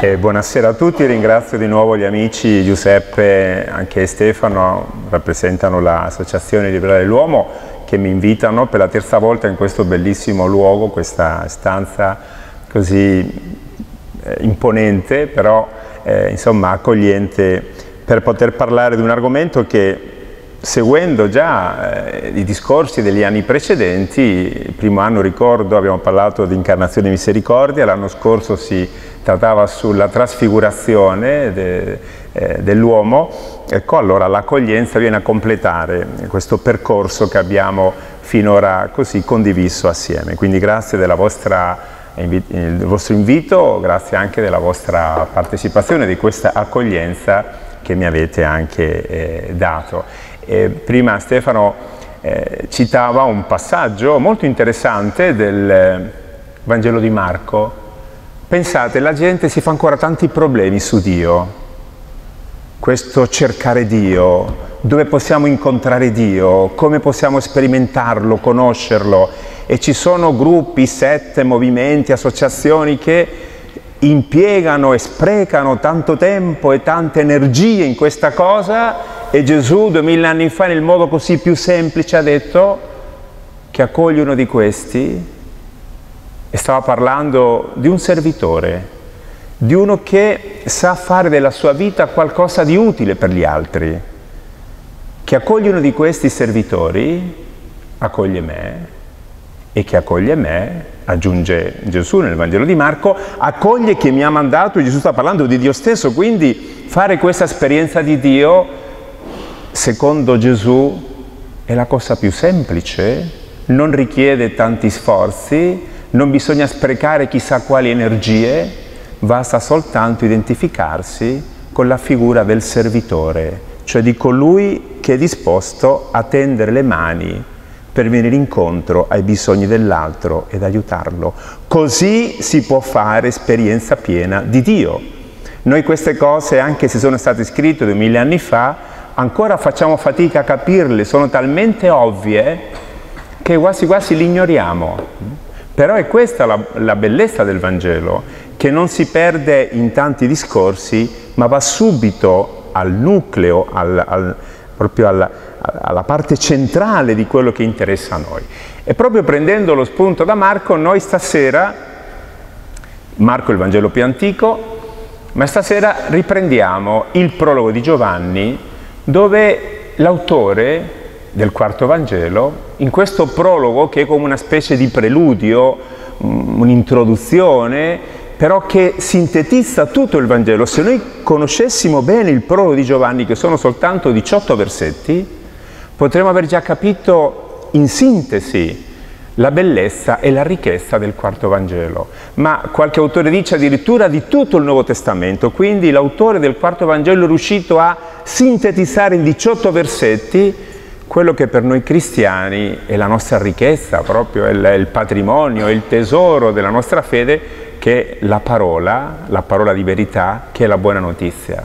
Buonasera a tutti, ringrazio di nuovo gli amici Giuseppe, anche Stefano, rappresentano l'Associazione Liberale dell'Uomo, che mi invitano per la terza volta in questo bellissimo luogo, questa stanza così imponente, però insomma accogliente, per poter parlare di un argomento che, seguendo già i discorsi degli anni precedenti, il primo anno, ricordo, abbiamo parlato di incarnazione e misericordia, l'anno scorso si trattava sulla trasfigurazione dell'uomo. Ecco, allora l'accoglienza viene a completare questo percorso che abbiamo finora così condiviso assieme. Quindi grazie del vostro invito, grazie anche della vostra partecipazione, di questa accoglienza che mi avete anche dato. Prima Stefano citava un passaggio molto interessante del Vangelo di Marco. Pensate, la gente si fa ancora tanti problemi su Dio, questo cercare Dio, dove possiamo incontrare Dio, come possiamo sperimentarlo, conoscerlo, e ci sono gruppi, sette, movimenti, associazioni che impiegano e sprecano tanto tempo e tante energie in questa cosa, e Gesù 2000 anni fa nel modo così più semplice ha detto che accoglie uno di questi, e stava parlando di un servitore, di uno che sa fare della sua vita qualcosa di utile per gli altri, che accoglie uno di questi servitori, accoglie me, e che accoglie me, aggiunge Gesù nel Vangelo di Marco, accoglie chi mi ha mandato, e Gesù sta parlando di Dio stesso, quindi fare questa esperienza di Dio, secondo Gesù, è la cosa più semplice, non richiede tanti sforzi, non bisogna sprecare chissà quali energie, basta soltanto identificarsi con la figura del servitore, cioè di colui che è disposto a tendere le mani per venire incontro ai bisogni dell'altro ed aiutarlo. Così si può fare esperienza piena di Dio. Noi queste cose, anche se sono state scritte 2000 anni fa, ancora facciamo fatica a capirle, sono talmente ovvie che quasi quasi le ignoriamo. Però è questa la bellezza del Vangelo, che non si perde in tanti discorsi, ma va subito al nucleo, proprio alla parte centrale di quello che interessa a noi. E proprio prendendo lo spunto da Marco, noi stasera, Marco è il Vangelo più antico, ma stasera riprendiamo il prologo di Giovanni, dove l'autore del quarto Vangelo, in questo prologo che è come una specie di preludio, un'introduzione, però che sintetizza tutto il Vangelo. Se noi conoscessimo bene il prologo di Giovanni, che sono soltanto 18 versetti, potremmo aver già capito in sintesi la bellezza e la ricchezza del quarto Vangelo. Ma qualche autore dice addirittura di tutto il Nuovo Testamento, quindi l'autore del quarto Vangelo è riuscito a sintetizzare in 18 versetti quello che per noi cristiani è la nostra ricchezza, proprio è il patrimonio, è il tesoro della nostra fede, che è la parola di verità, che è la buona notizia.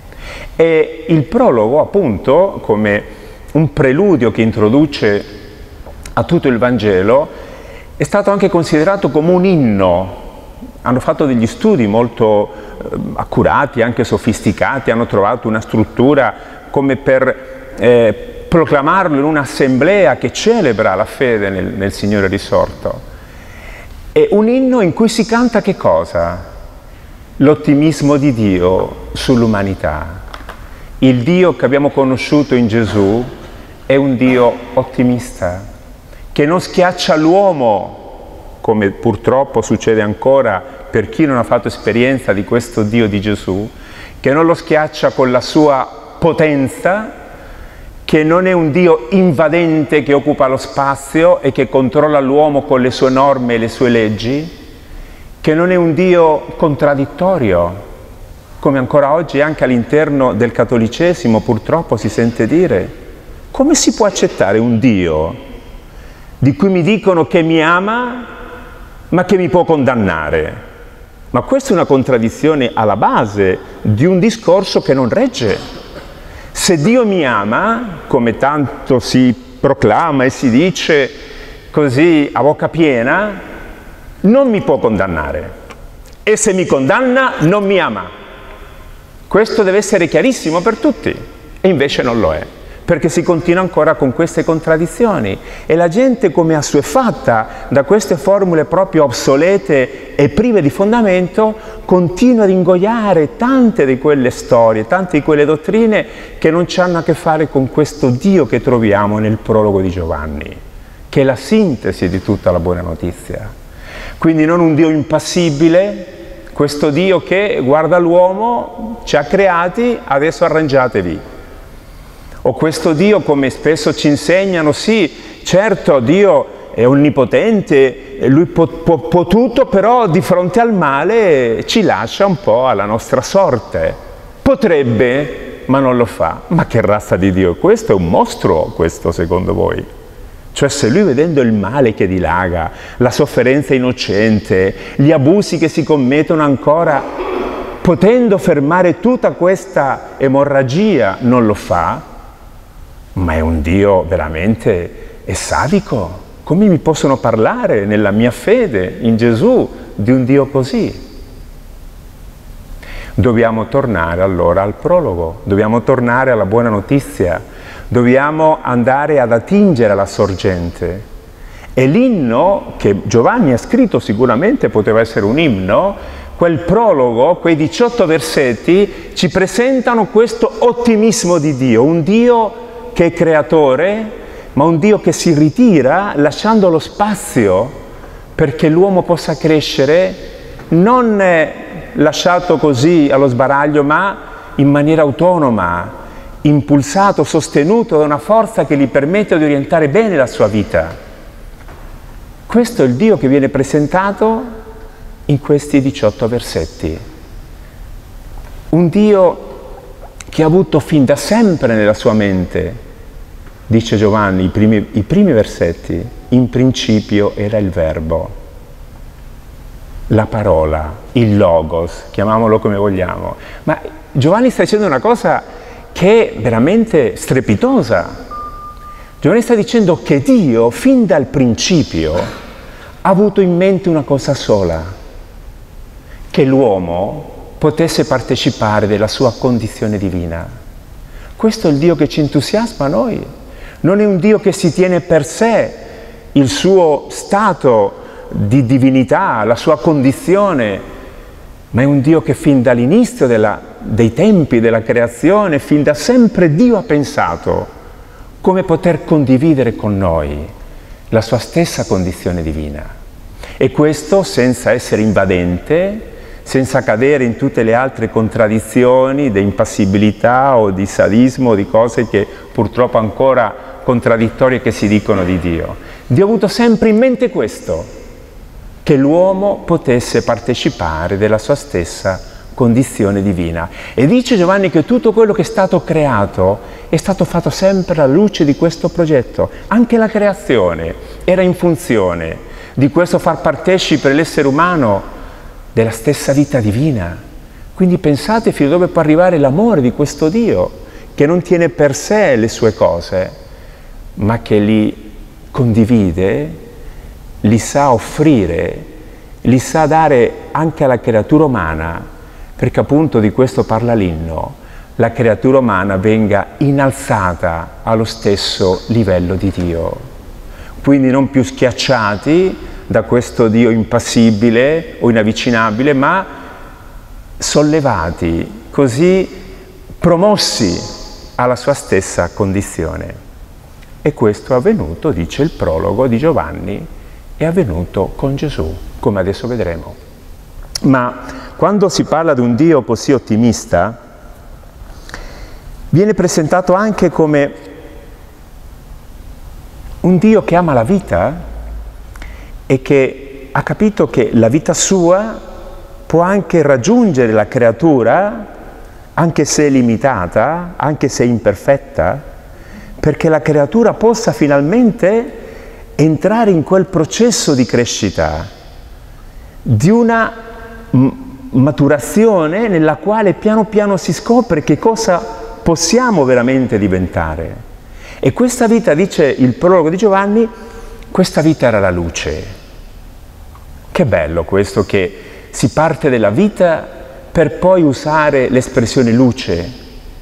E il prologo, appunto, come un preludio che introduce a tutto il Vangelo, è stato anche considerato come un inno. Hanno fatto degli studi molto accurati, anche sofisticati, hanno trovato una struttura come per proclamarlo in un'assemblea che celebra la fede nel Signore risorto. È un inno in cui si canta che cosa? L'ottimismo di Dio sull'umanità. Il Dio che abbiamo conosciuto in Gesù è un Dio ottimista, che non schiaccia l'uomo, come purtroppo succede ancora per chi non ha fatto esperienza di questo Dio di Gesù, che non lo schiaccia con la sua potenza, che non è un Dio invadente che occupa lo spazio e che controlla l'uomo con le sue norme e le sue leggi, che non è un Dio contraddittorio, come ancora oggi anche all'interno del cattolicesimo purtroppo si sente dire. Come si può accettare un Dio di cui mi dicono che mi ama, ma che mi può condannare? Ma questa è una contraddizione alla base di un discorso che non regge. Se Dio mi ama, come tanto si proclama e si dice così a bocca piena, non mi può condannare. e se mi condanna non mi ama. Questo deve essere chiarissimo per tutti, e invece non lo è, perché si continua ancora con queste contraddizioni e la gente, come assuefatta da queste formule proprio obsolete e prive di fondamento, continua ad ingoiare tante di quelle storie, tante di quelle dottrine che non hanno a che fare con questo Dio che troviamo nel prologo di Giovanni, che è la sintesi di tutta la buona notizia. Quindi non un Dio impassibile, questo Dio che guarda l'uomo, ci ha creati, adesso arrangiatevi. O questo Dio, come spesso ci insegnano, sì, certo, Dio è onnipotente, Lui può tutto, però di fronte al male ci lascia un po' alla nostra sorte. Potrebbe, ma non lo fa. Ma che razza di Dio è questo? È un mostro questo, secondo voi? Cioè, se Lui, vedendo il male che dilaga, la sofferenza innocente, gli abusi che si commettono ancora, potendo fermare tutta questa emorragia, non lo fa, ma è un Dio veramente sadico. Come mi possono parlare nella mia fede in Gesù di un Dio così? Dobbiamo tornare allora al prologo, dobbiamo tornare alla buona notizia, dobbiamo andare ad attingere alla sorgente. E l'inno che Giovanni ha scritto sicuramente poteva essere un inno, quel prologo, quei 18 versetti ci presentano questo ottimismo di Dio, un Dio che è creatore, ma un Dio che si ritira lasciando lo spazio perché l'uomo possa crescere, non lasciato così allo sbaraglio, ma in maniera autonoma, impulsato, sostenuto da una forza che gli permette di orientare bene la sua vita. Questo è il Dio che viene presentato in questi 18 versetti. Un Dio che ha avuto fin da sempre nella sua mente, dice Giovanni, i primi versetti, in principio era il Verbo, la parola, il Logos, chiamiamolo come vogliamo. Ma Giovanni sta dicendo una cosa che è veramente strepitosa. Giovanni sta dicendo che Dio, fin dal principio, ha avuto in mente una cosa sola, che l'uomo potesse partecipare della sua condizione divina. Questo è il Dio che ci entusiasma a noi. Non è un Dio che si tiene per sé il suo stato di divinità, la sua condizione, ma è un Dio che fin dall'inizio dei tempi, della creazione, fin da sempre Dio ha pensato come poter condividere con noi la sua stessa condizione divina. E questo senza essere invadente, senza cadere in tutte le altre contraddizioni di impassibilità o di sadismo, di cose che purtroppo ancora contraddittorie che si dicono di Dio. Dio ha avuto sempre in mente questo, che l'uomo potesse partecipare della sua stessa condizione divina. E dice Giovanni che tutto quello che è stato creato è stato fatto sempre alla luce di questo progetto. Anche la creazione era in funzione di questo far partecipe l'essere umano della stessa vita divina. Quindi pensate fino a dove può arrivare l'amore di questo Dio, che non tiene per sé le sue cose, ma che li condivide, li sa offrire, li sa dare anche alla creatura umana, perché appunto di questo parla l'inno, la creatura umana venga innalzata allo stesso livello di Dio. Quindi non più schiacciati da questo Dio impassibile o inavvicinabile, ma sollevati, così promossi alla sua stessa condizione. E questo è avvenuto, dice il prologo di Giovanni, è avvenuto con Gesù, come adesso vedremo. Ma quando si parla di un Dio così ottimista, viene presentato anche come un Dio che ama la vita e che ha capito che la vita sua può anche raggiungere la creatura, anche se limitata, anche se imperfetta, perché la creatura possa finalmente entrare in quel processo di crescita, di una maturazione nella quale piano piano si scopre che cosa possiamo veramente diventare. E questa vita, dice il prologo di Giovanni, questa vita era la luce. Che bello questo, che si parte dalla vita per poi usare l'espressione luce.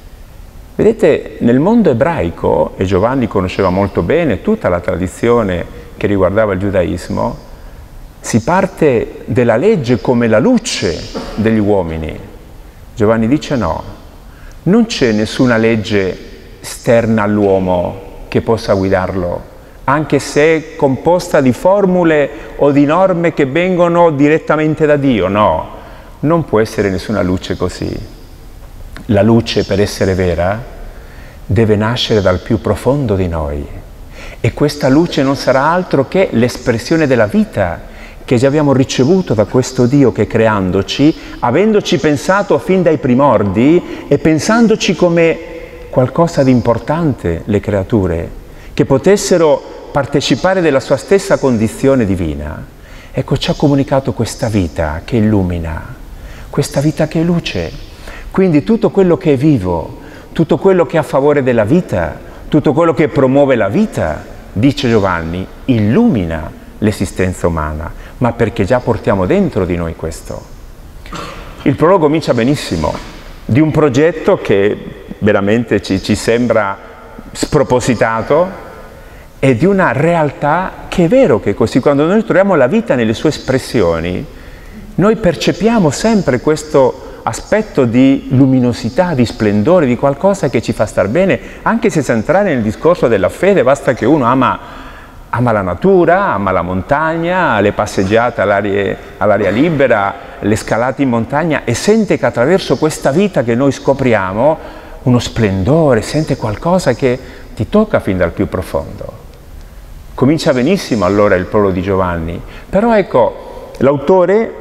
Vedete, nel mondo ebraico, e Giovanni conosceva molto bene tutta la tradizione che riguardava il giudaismo, si parte dalla legge come la luce degli uomini. Giovanni dice no, non c'è nessuna legge esterna all'uomo che possa guidarlo, anche se è composta di formule o di norme che vengono direttamente da Dio. No, non può essere nessuna luce così. La luce, per essere vera, deve nascere dal più profondo di noi. E questa luce non sarà altro che l'espressione della vita che già abbiamo ricevuto da questo Dio che creandoci, avendoci pensato fin dai primordi e pensandoci come qualcosa di importante, le creature, che potessero partecipare della sua stessa condizione divina. Ecco, ci ha comunicato questa vita che illumina, questa vita che è luce. Quindi tutto quello che è vivo, tutto quello che è a favore della vita, tutto quello che promuove la vita, dice Giovanni, illumina l'esistenza umana, ma perché già portiamo dentro di noi questo. Il prologo comincia benissimo, di un progetto che veramente ci sembra spropositato e di una realtà che è vero che è così. Quando noi troviamo la vita nelle sue espressioni, noi percepiamo sempre questo aspetto di luminosità, di splendore, di qualcosa che ci fa star bene, anche senza entrare nel discorso della fede. Basta che uno ama la natura, ama la montagna, le passeggiate all'aria libera, le scalate in montagna e sente che attraverso questa vita che noi scopriamo uno splendore, sente qualcosa che ti tocca fin dal più profondo. Comincia benissimo allora il prologo di Giovanni, però ecco, l'autore,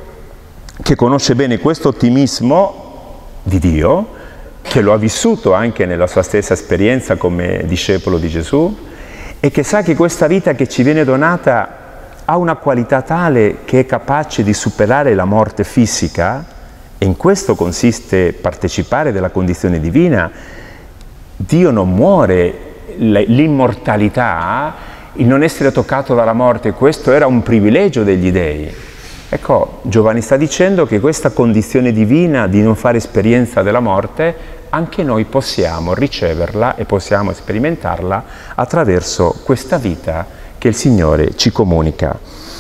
che conosce bene questo ottimismo di Dio, che lo ha vissuto anche nella sua stessa esperienza come discepolo di Gesù, e che sa che questa vita che ci viene donata ha una qualità tale che è capace di superare la morte fisica, e in questo consiste partecipare della condizione divina. Dio non muore, l'immortalità, il non essere toccato dalla morte, questo era un privilegio degli dei. Ecco, Giovanni sta dicendo che questa condizione divina di non fare esperienza della morte, anche noi possiamo riceverla e possiamo sperimentarla attraverso questa vita che il Signore ci comunica.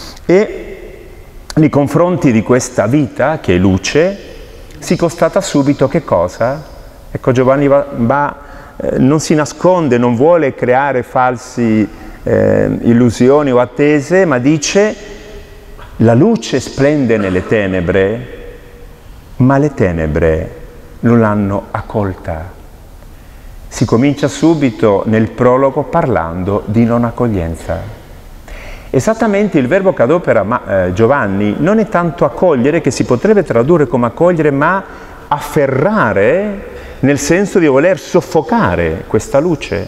E nei confronti di questa vita, che è luce, si constata subito che cosa? Ecco, Giovanni non si nasconde, non vuole creare falsi illusioni o attese, ma dice: la luce splende nelle tenebre, ma le tenebre non l'hanno accolta. Si comincia subito nel prologo parlando di non accoglienza. Esattamente il verbo che adopera Giovanni non è tanto accogliere, che si potrebbe tradurre come accogliere, ma afferrare, nel senso di voler soffocare questa luce.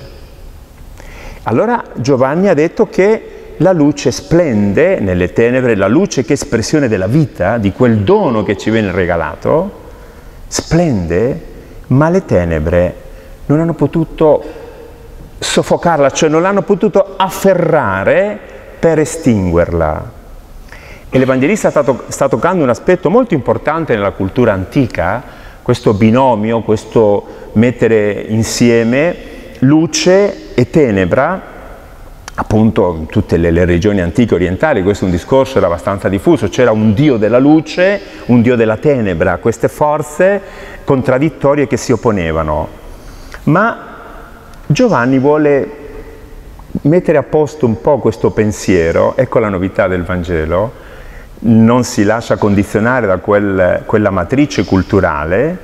Allora Giovanni ha detto che la luce splende nelle tenebre, la luce che è espressione della vita, di quel dono che ci viene regalato, splende, ma le tenebre non hanno potuto soffocarla, cioè non l'hanno potuto afferrare per estinguerla. E l'Evangelista sta toccando un aspetto molto importante nella cultura antica, questo binomio, questo mettere insieme luce e tenebra. Appunto in tutte le regioni antiche orientali questo è un discorso, era abbastanza diffuso, c'era un dio della luce, un dio della tenebra, queste forze contraddittorie che si opponevano. Ma Giovanni vuole mettere a posto un po' questo pensiero, ecco la novità del Vangelo, non si lascia condizionare da quella matrice culturale,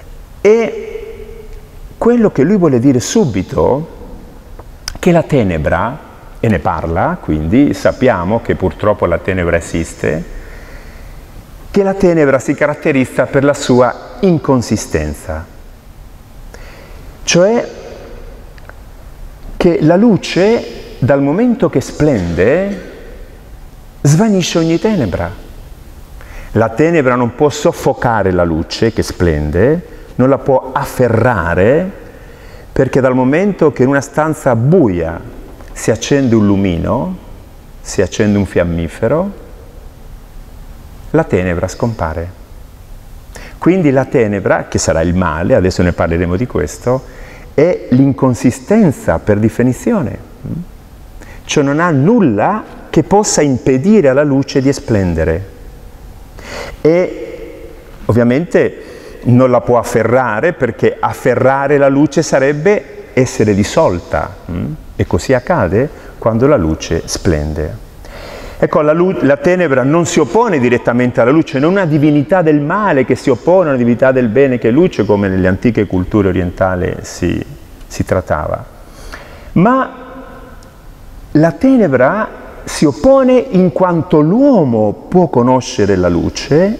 e quello che lui vuole dire subito, che la tenebra, e ne parla, quindi sappiamo che purtroppo la tenebra esiste, che la tenebra si caratterizza per la sua inconsistenza. Cioè che la luce, dal momento che splende, svanisce ogni tenebra. La tenebra non può soffocare la luce che splende, non la può afferrare, perché dal momento che in una stanza buia si accende un lumino, si accende un fiammifero, la tenebra scompare. Quindi la tenebra, che sarà il male, adesso ne parleremo di questo, è l'inconsistenza per definizione. Cioè non ha nulla che possa impedire alla luce di esplendere. E ovviamente non la può afferrare, perché afferrare la luce sarebbe essere dissolta. E così accade quando la luce splende. Ecco, la tenebra non si oppone direttamente alla luce, non è una divinità del male che si oppone a una divinità del bene che è luce, come nelle antiche culture orientali si trattava. Ma la tenebra si oppone in quanto l'uomo può conoscere la luce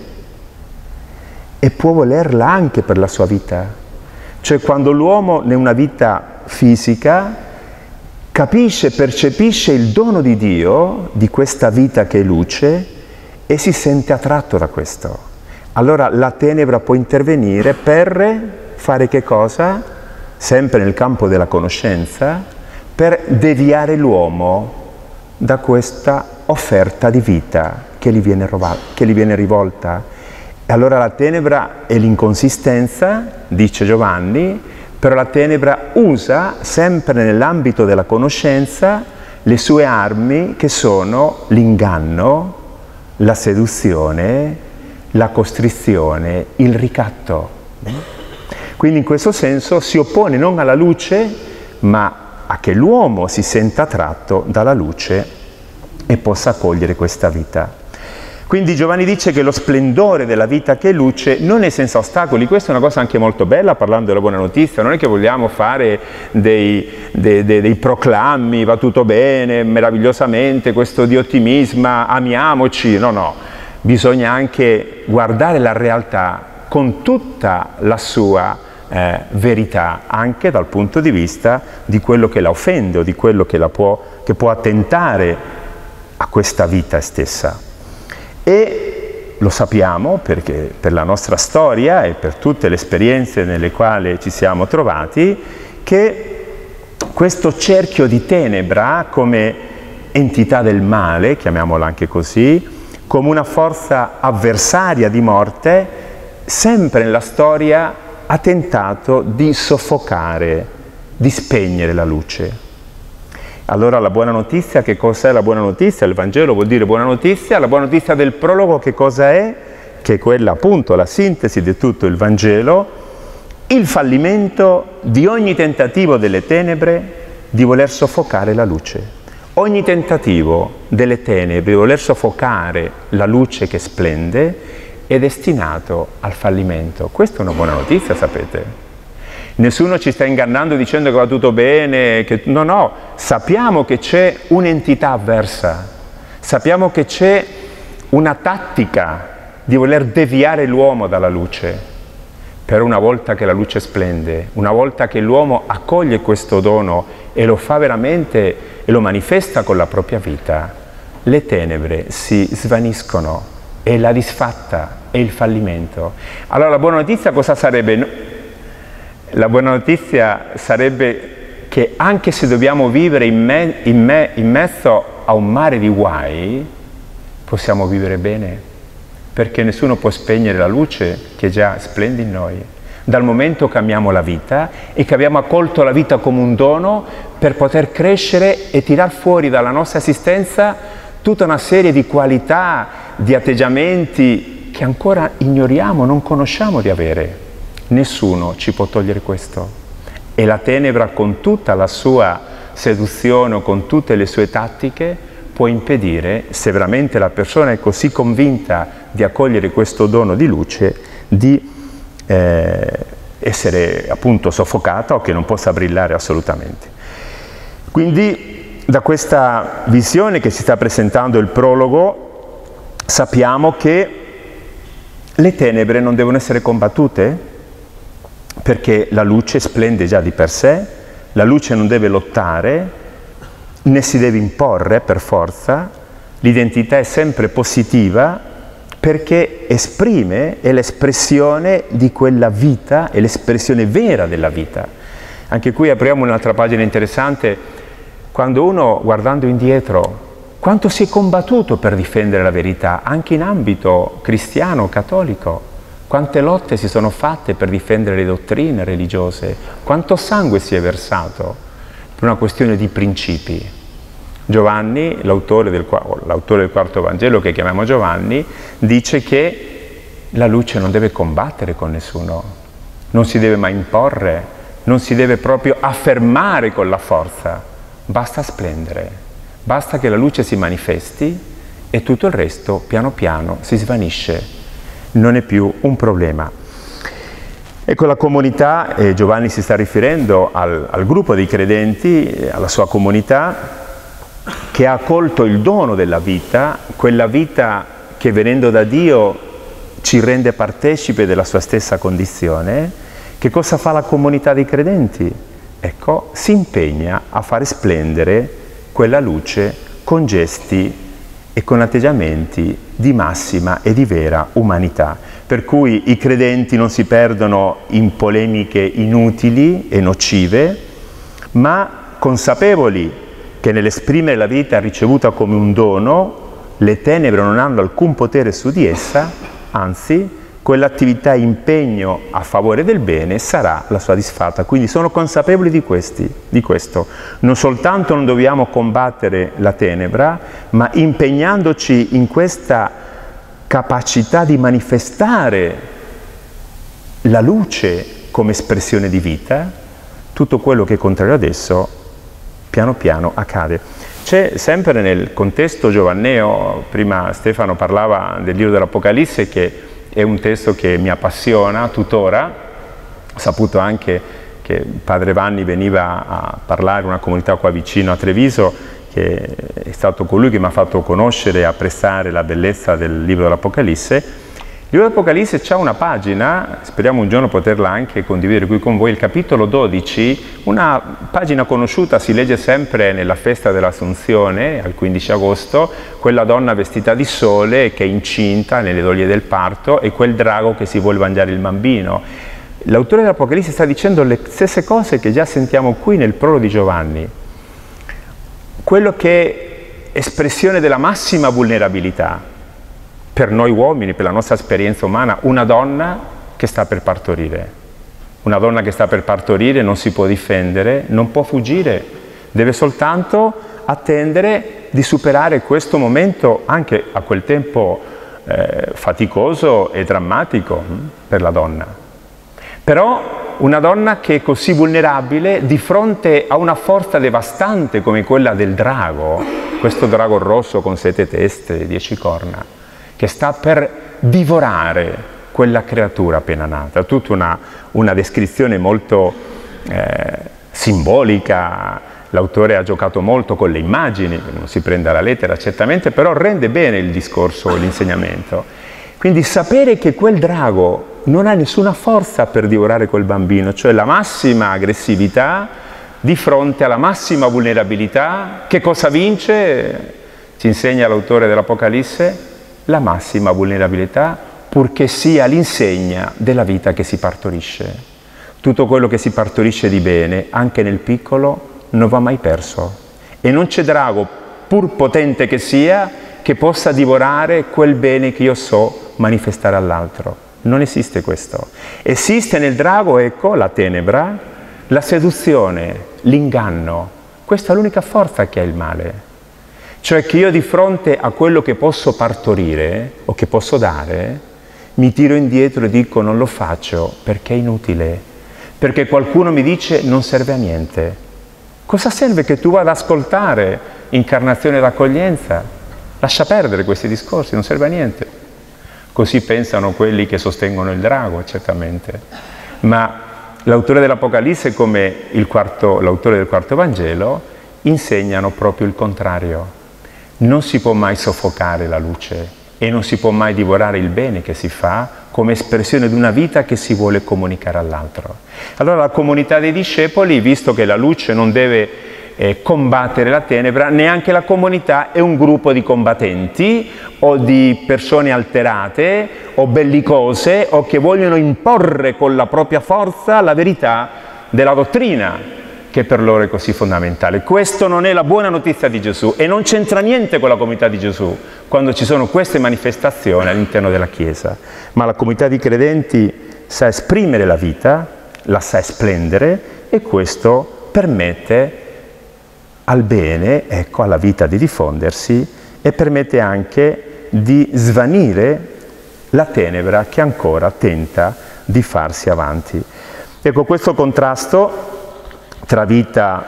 e può volerla anche per la sua vita. Cioè quando l'uomo in una vita fisica capisce, percepisce il dono di Dio, di questa vita che è luce, e si sente attratto da questo. Allora la tenebra può intervenire per fare che cosa? Sempre nel campo della conoscenza, per deviare l'uomo da questa offerta di vita che gli viene rivolta. E allora la tenebra è l'inconsistenza, dice Giovanni, però la tenebra usa, sempre nell'ambito della conoscenza, le sue armi che sono l'inganno, la seduzione, la costrizione, il ricatto. Quindi in questo senso si oppone non alla luce, ma a che l'uomo si senta attratto dalla luce e possa cogliere questa vita. Quindi Giovanni dice che lo splendore della vita che è luce non è senza ostacoli. Questa è una cosa anche molto bella, parlando della buona notizia. Non è che vogliamo fare dei proclami, va tutto bene, meravigliosamente, questo di ottimismo, amiamoci. No, no. Bisogna anche guardare la realtà con tutta la sua verità, anche dal punto di vista di quello che la offende o di quello che può attentare a questa vita stessa. E lo sappiamo perché per la nostra storia e per tutte le esperienze nelle quali ci siamo trovati, che questo cerchio di tenebra come entità del male, chiamiamola anche così, come una forza avversaria di morte, sempre nella storia ha tentato di soffocare, di spegnere la luce. Allora la buona notizia, che cos'è la buona notizia? Il Vangelo vuol dire buona notizia. La buona notizia del prologo che cosa è? Che è quella appunto, la sintesi di tutto il Vangelo, il fallimento di ogni tentativo delle tenebre di voler soffocare la luce. Ogni tentativo delle tenebre di voler soffocare la luce che splende è destinato al fallimento. Questa è una buona notizia, sapete? Nessuno ci sta ingannando dicendo che va tutto bene, no, sappiamo che c'è un'entità avversa, sappiamo che c'è una tattica di voler deviare l'uomo dalla luce, però una volta che la luce splende, una volta che l'uomo accoglie questo dono e lo fa veramente e lo manifesta con la propria vita, le tenebre si svaniscono, è la disfatta, è il fallimento. Allora la buona notizia cosa sarebbe? La buona notizia sarebbe che anche se dobbiamo vivere in mezzo a un mare di guai, possiamo vivere bene, perché nessuno può spegnere la luce che già splende in noi. Dal momento che amiamo la vita e che abbiamo accolto la vita come un dono per poter crescere e tirar fuori dalla nostra esistenza tutta una serie di qualità, di atteggiamenti che ancora ignoriamo, non conosciamo di avere. Nessuno ci può togliere questo. E la tenebra, con tutta la sua seduzione o con tutte le sue tattiche, può impedire, se veramente la persona è così convinta di accogliere questo dono di luce, di essere appunto soffocata o che non possa brillare assolutamente. Quindi da questa visione che ci sta presentando il prologo sappiamo che le tenebre non devono essere combattute, perché la luce splende già di per sé, la luce non deve lottare, né si deve imporre per forza, l'identità è sempre positiva perché esprime, è l'espressione di quella vita, è l'espressione vera della vita. Anche qui apriamo un'altra pagina interessante, quando uno guardando indietro, quanto si è combattuto per difendere la verità, anche in ambito cristiano, cattolico. Quante lotte si sono fatte per difendere le dottrine religiose, quanto sangue si è versato per una questione di principi. Giovanni, l'autore del quarto Vangelo, che chiamiamo Giovanni, dice che la luce non deve combattere con nessuno, non si deve mai imporre, non si deve proprio affermare con la forza, basta splendere. Basta che la luce si manifesti e tutto il resto piano piano si svanisce, non è più un problema. Ecco, la comunità, Giovanni si sta riferendo al gruppo dei credenti, alla sua comunità, che ha accolto il dono della vita, quella vita che venendo da Dio ci rende partecipe della sua stessa condizione. Che cosa fa la comunità dei credenti? Ecco, si impegna a fare splendere quella luce con gesti e con atteggiamenti di massima e di vera umanità. Per cui i credenti non si perdono in polemiche inutili e nocive, ma consapevoli che nell'esprimere la vita ricevuta come un dono, le tenebre non hanno alcun potere su di essa, anzi, quell'attività e impegno a favore del bene sarà la sua disfatta. Quindi sono consapevoli di questo. Non soltanto non dobbiamo combattere la tenebra, ma impegnandoci in questa capacità di manifestare la luce come espressione di vita, tutto quello che è contrario ad esso piano piano accade. C'è sempre nel contesto giovanneo, prima Stefano parlava del libro dell'Apocalisse, che è un testo che mi appassiona tuttora. Ho saputo anche che padre Vanni veniva a parlare in una comunità qua vicino a Treviso, che è stato colui che mi ha fatto conoscere e apprezzare la bellezza del libro dell'Apocalisse. Il libro dell'Apocalisse c'ha una pagina, speriamo un giorno poterla anche condividere qui con voi, il capitolo 12, una pagina conosciuta, si legge sempre nella festa dell'Assunzione, al 15 agosto, quella donna vestita di sole che è incinta nelle doglie del parto e quel drago che si vuole mangiare il bambino. L'autore dell'Apocalisse sta dicendo le stesse cose che già sentiamo qui nel prologo di Giovanni. Quello che è espressione della massima vulnerabilità per noi uomini, per la nostra esperienza umana, una donna che sta per partorire. Una donna che sta per partorire non si può difendere, non può fuggire, deve soltanto attendere di superare questo momento, anche a quel tempo faticoso e drammatico per la donna. Però una donna che è così vulnerabile di fronte a una forza devastante come quella del drago, questo drago rosso con 7 teste e 10 corna, che sta per divorare quella creatura appena nata. Tutta una descrizione molto simbolica, l'autore ha giocato molto con le immagini, non si prende alla lettera certamente, però rende bene il discorso, l'insegnamento. Quindi sapere che quel drago non ha nessuna forza per divorare quel bambino, cioè la massima aggressività di fronte alla massima vulnerabilità, che cosa vince? Ci insegna l'autore dell'Apocalisse, la massima vulnerabilità, purché sia l'insegna della vita che si partorisce. Tutto quello che si partorisce di bene, anche nel piccolo, non va mai perso. E non c'è drago, pur potente che sia, che possa divorare quel bene che io so manifestare all'altro. Non esiste questo. Esiste nel drago, ecco, la tenebra, la seduzione, l'inganno. Questa è l'unica forza che ha il male. Cioè che io di fronte a quello che posso partorire o che posso dare, mi tiro indietro e dico non lo faccio perché è inutile, perché qualcuno mi dice non serve a niente. Cosa serve che tu vada ad ascoltare incarnazione d'accoglienza? Lascia perdere questi discorsi, non serve a niente. Così pensano quelli che sostengono il drago, certamente. Ma l'autore dell'Apocalisse, come l'autore del quarto Vangelo, insegnano proprio il contrario. Non si può mai soffocare la luce e non si può mai divorare il bene che si fa come espressione di una vita che si vuole comunicare all'altro. Allora la comunità dei discepoli, visto che la luce non deve combattere la tenebra, neanche la comunità è un gruppo di combattenti o di persone alterate o bellicose o che vogliono imporre con la propria forza la verità della dottrina, che per loro è così fondamentale. Questo non è la buona notizia di Gesù e non c'entra niente con la comunità di Gesù quando ci sono queste manifestazioni all'interno della Chiesa, ma la comunità di credenti sa esprimere la vita, la sa splendere e questo permette al bene, ecco, alla vita di diffondersi e permette anche di svanire la tenebra che ancora tenta di farsi avanti. Ecco, questo contrasto tra vita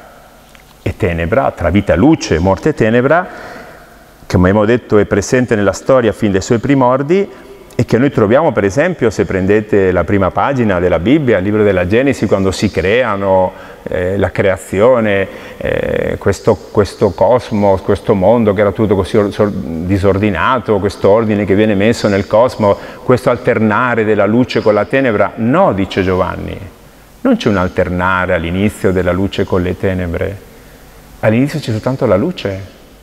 e tenebra, tra vita e luce, morte e tenebra, che come abbiamo detto è presente nella storia fin dai suoi primordi e che noi troviamo per esempio se prendete la prima pagina della Bibbia, il libro della Genesi, quando si creano la creazione, questo cosmo, questo mondo che era tutto così disordinato, questo ordine che viene messo nel cosmo, questo alternare della luce con la tenebra. No, dice Giovanni, non c'è un alternare all'inizio della luce con le tenebre, all'inizio c'è soltanto la luce,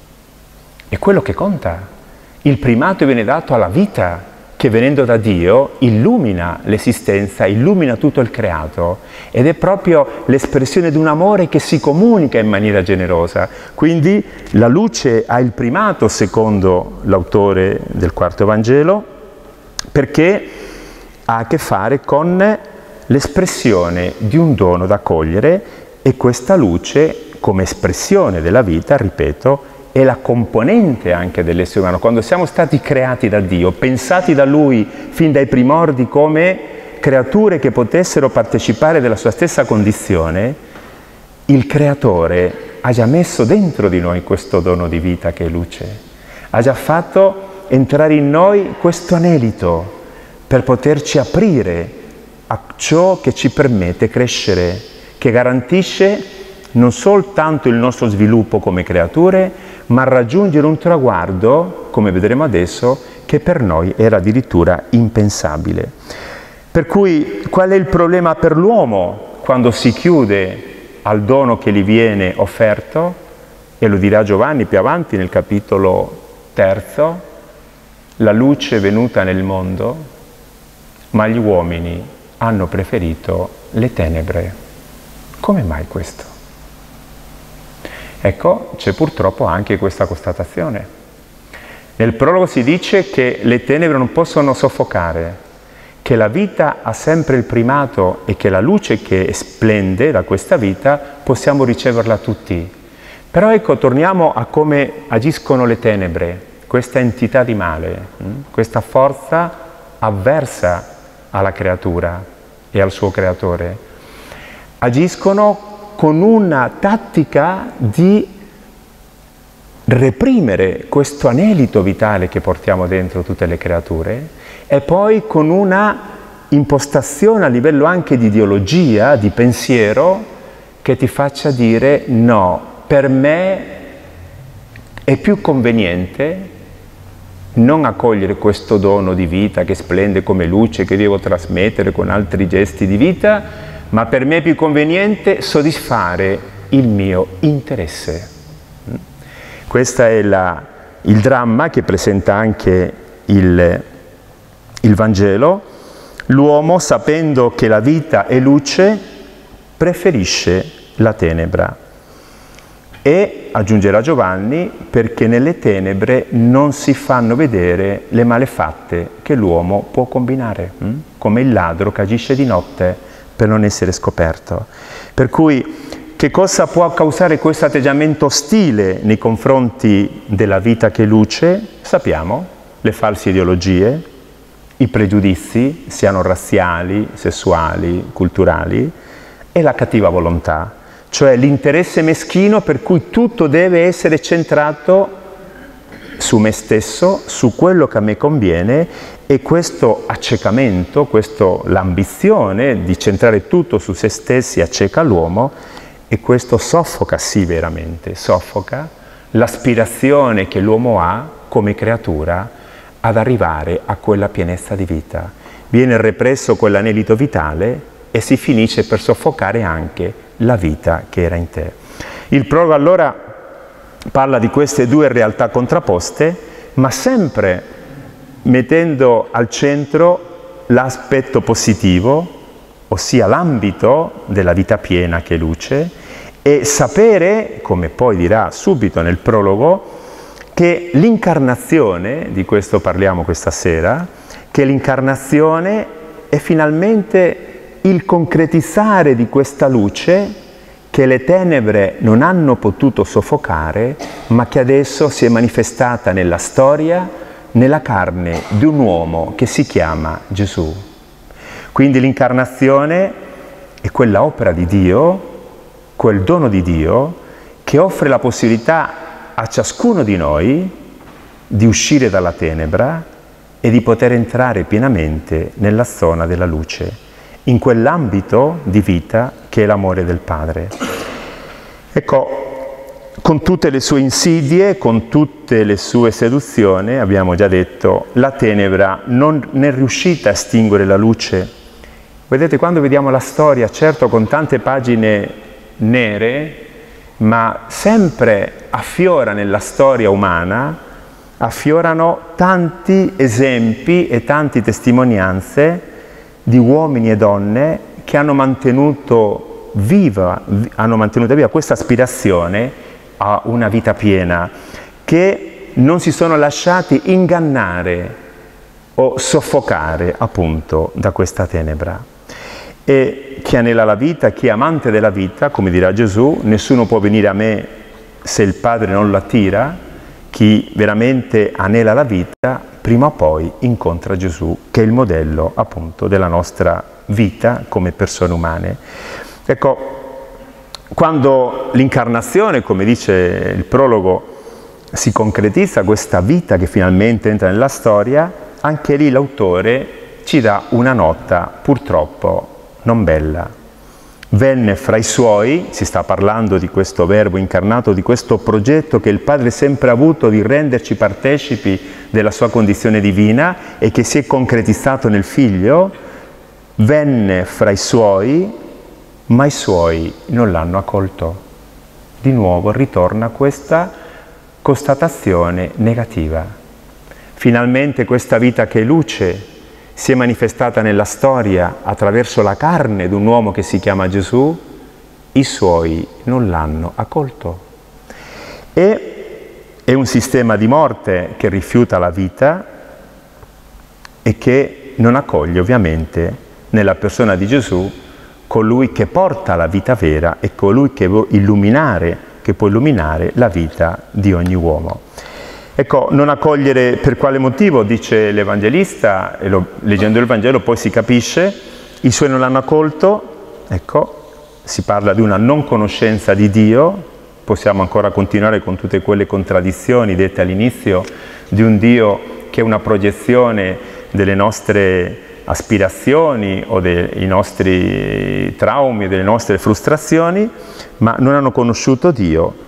è quello che conta. Il primato viene dato alla vita, che venendo da Dio illumina l'esistenza, illumina tutto il creato ed è proprio l'espressione di un amore che si comunica in maniera generosa. Quindi la luce ha il primato secondo l'autore del quarto Vangelo perché ha a che fare con l'espressione di un dono da cogliere e questa luce come espressione della vita, ripeto, è la componente anche dell'essere umano. Quando siamo stati creati da Dio, pensati da Lui fin dai primordi come creature che potessero partecipare della sua stessa condizione, il Creatore ha già messo dentro di noi questo dono di vita che è luce, ha già fatto entrare in noi questo anelito per poterci aprire a ciò che ci permette crescere, che garantisce non soltanto il nostro sviluppo come creature, ma raggiungere un traguardo, come vedremo adesso, che per noi era addirittura impensabile. Per cui qual è il problema per l'uomo quando si chiude al dono che gli viene offerto? E lo dirà Giovanni più avanti nel capitolo 3, la luce è venuta nel mondo, ma gli uomini hanno preferito le tenebre. Come mai questo? Ecco, c'è purtroppo anche questa constatazione. Nel prologo si dice che le tenebre non possono soffocare, che la vita ha sempre il primato e che la luce che splende da questa vita possiamo riceverla tutti. Però ecco, torniamo a come agiscono le tenebre, questa entità di male, questa forza avversa alla creatura e al suo creatore. Agiscono con una tattica di reprimere questo anelito vitale che portiamo dentro tutte le creature e poi con una impostazione a livello anche di ideologia, di pensiero, che ti faccia dire no, per me è più conveniente non accogliere questo dono di vita che splende come luce che devo trasmettere con altri gesti di vita, ma per me è più conveniente soddisfare il mio interesse. Questo è il dramma che presenta anche il Vangelo. L'uomo, sapendo che la vita è luce, preferisce la tenebra. E, aggiungerà Giovanni, perché nelle tenebre non si fanno vedere le malefatte che l'uomo può combinare, come il ladro che agisce di notte per non essere scoperto. Per cui che cosa può causare questo atteggiamento ostile nei confronti della vita che è luce? Sappiamo, le false ideologie, i pregiudizi, siano razziali, sessuali, culturali, e la cattiva volontà, cioè l'interesse meschino per cui tutto deve essere centrato su me stesso, su quello che a me conviene, e questo accecamento, l'ambizione di centrare tutto su se stessi acceca l'uomo e questo soffoca, sì veramente, soffoca l'aspirazione che l'uomo ha come creatura ad arrivare a quella pienezza di vita. Viene represso quell'anelito vitale e si finisce per soffocare anche la vita che era in te. Il prologo allora parla di queste due realtà contrapposte, ma sempre mettendo al centro l'aspetto positivo, ossia l'ambito della vita piena che è luce, e sapere, come poi dirà subito nel prologo, che l'incarnazione, di questo parliamo questa sera, che l'incarnazione è finalmente il concretizzare di questa luce che le tenebre non hanno potuto soffocare, ma che adesso si è manifestata nella storia, nella carne di un uomo che si chiama Gesù. Quindi l'incarnazione è quella opera di Dio, quel dono di Dio, che offre la possibilità a ciascuno di noi di uscire dalla tenebra e di poter entrare pienamente nella zona della luce, in quell'ambito di vita che è l'amore del Padre. Ecco, con tutte le sue insidie, con tutte le sue seduzioni, abbiamo già detto, la tenebra non è riuscita a estinguere la luce. Vedete, quando vediamo la storia, certo con tante pagine nere, ma sempre affiora nella storia umana, affiorano tanti esempi e tante testimonianze di uomini e donne che hanno mantenuto viva questa aspirazione a una vita piena, che non si sono lasciati ingannare o soffocare appunto da questa tenebra. E chi anela la vita, chi è amante della vita, come dirà Gesù, nessuno può venire a me se il Padre non lo attira. Chi veramente anela la vita, prima o poi incontra Gesù, che è il modello appunto della nostra vita come persone umane. Ecco, quando l'incarnazione, come dice il prologo, si concretizza questa vita che finalmente entra nella storia, anche lì l'autore ci dà una nota purtroppo non bella. Venne fra i suoi, si sta parlando di questo Verbo incarnato, di questo progetto che il Padre sempre ha avuto di renderci partecipi della sua condizione divina e che si è concretizzato nel Figlio, venne fra i suoi, ma i suoi non l'hanno accolto. Di nuovo ritorna questa constatazione negativa. Finalmente questa vita che è luce si è manifestata nella storia attraverso la carne di un uomo che si chiama Gesù, i suoi non l'hanno accolto. E è un sistema di morte che rifiuta la vita e che non accoglie ovviamente nella persona di Gesù colui che porta la vita vera e colui che può illuminare la vita di ogni uomo. Ecco, non accogliere per quale motivo, dice l'Evangelista, e leggendo il Vangelo poi si capisce, i suoi non l'hanno accolto, ecco, si parla di una non conoscenza di Dio, possiamo ancora continuare con tutte quelle contraddizioni dette all'inizio di un Dio che è una proiezione delle nostre aspirazioni o dei nostri traumi, delle nostre frustrazioni, ma non hanno conosciuto Dio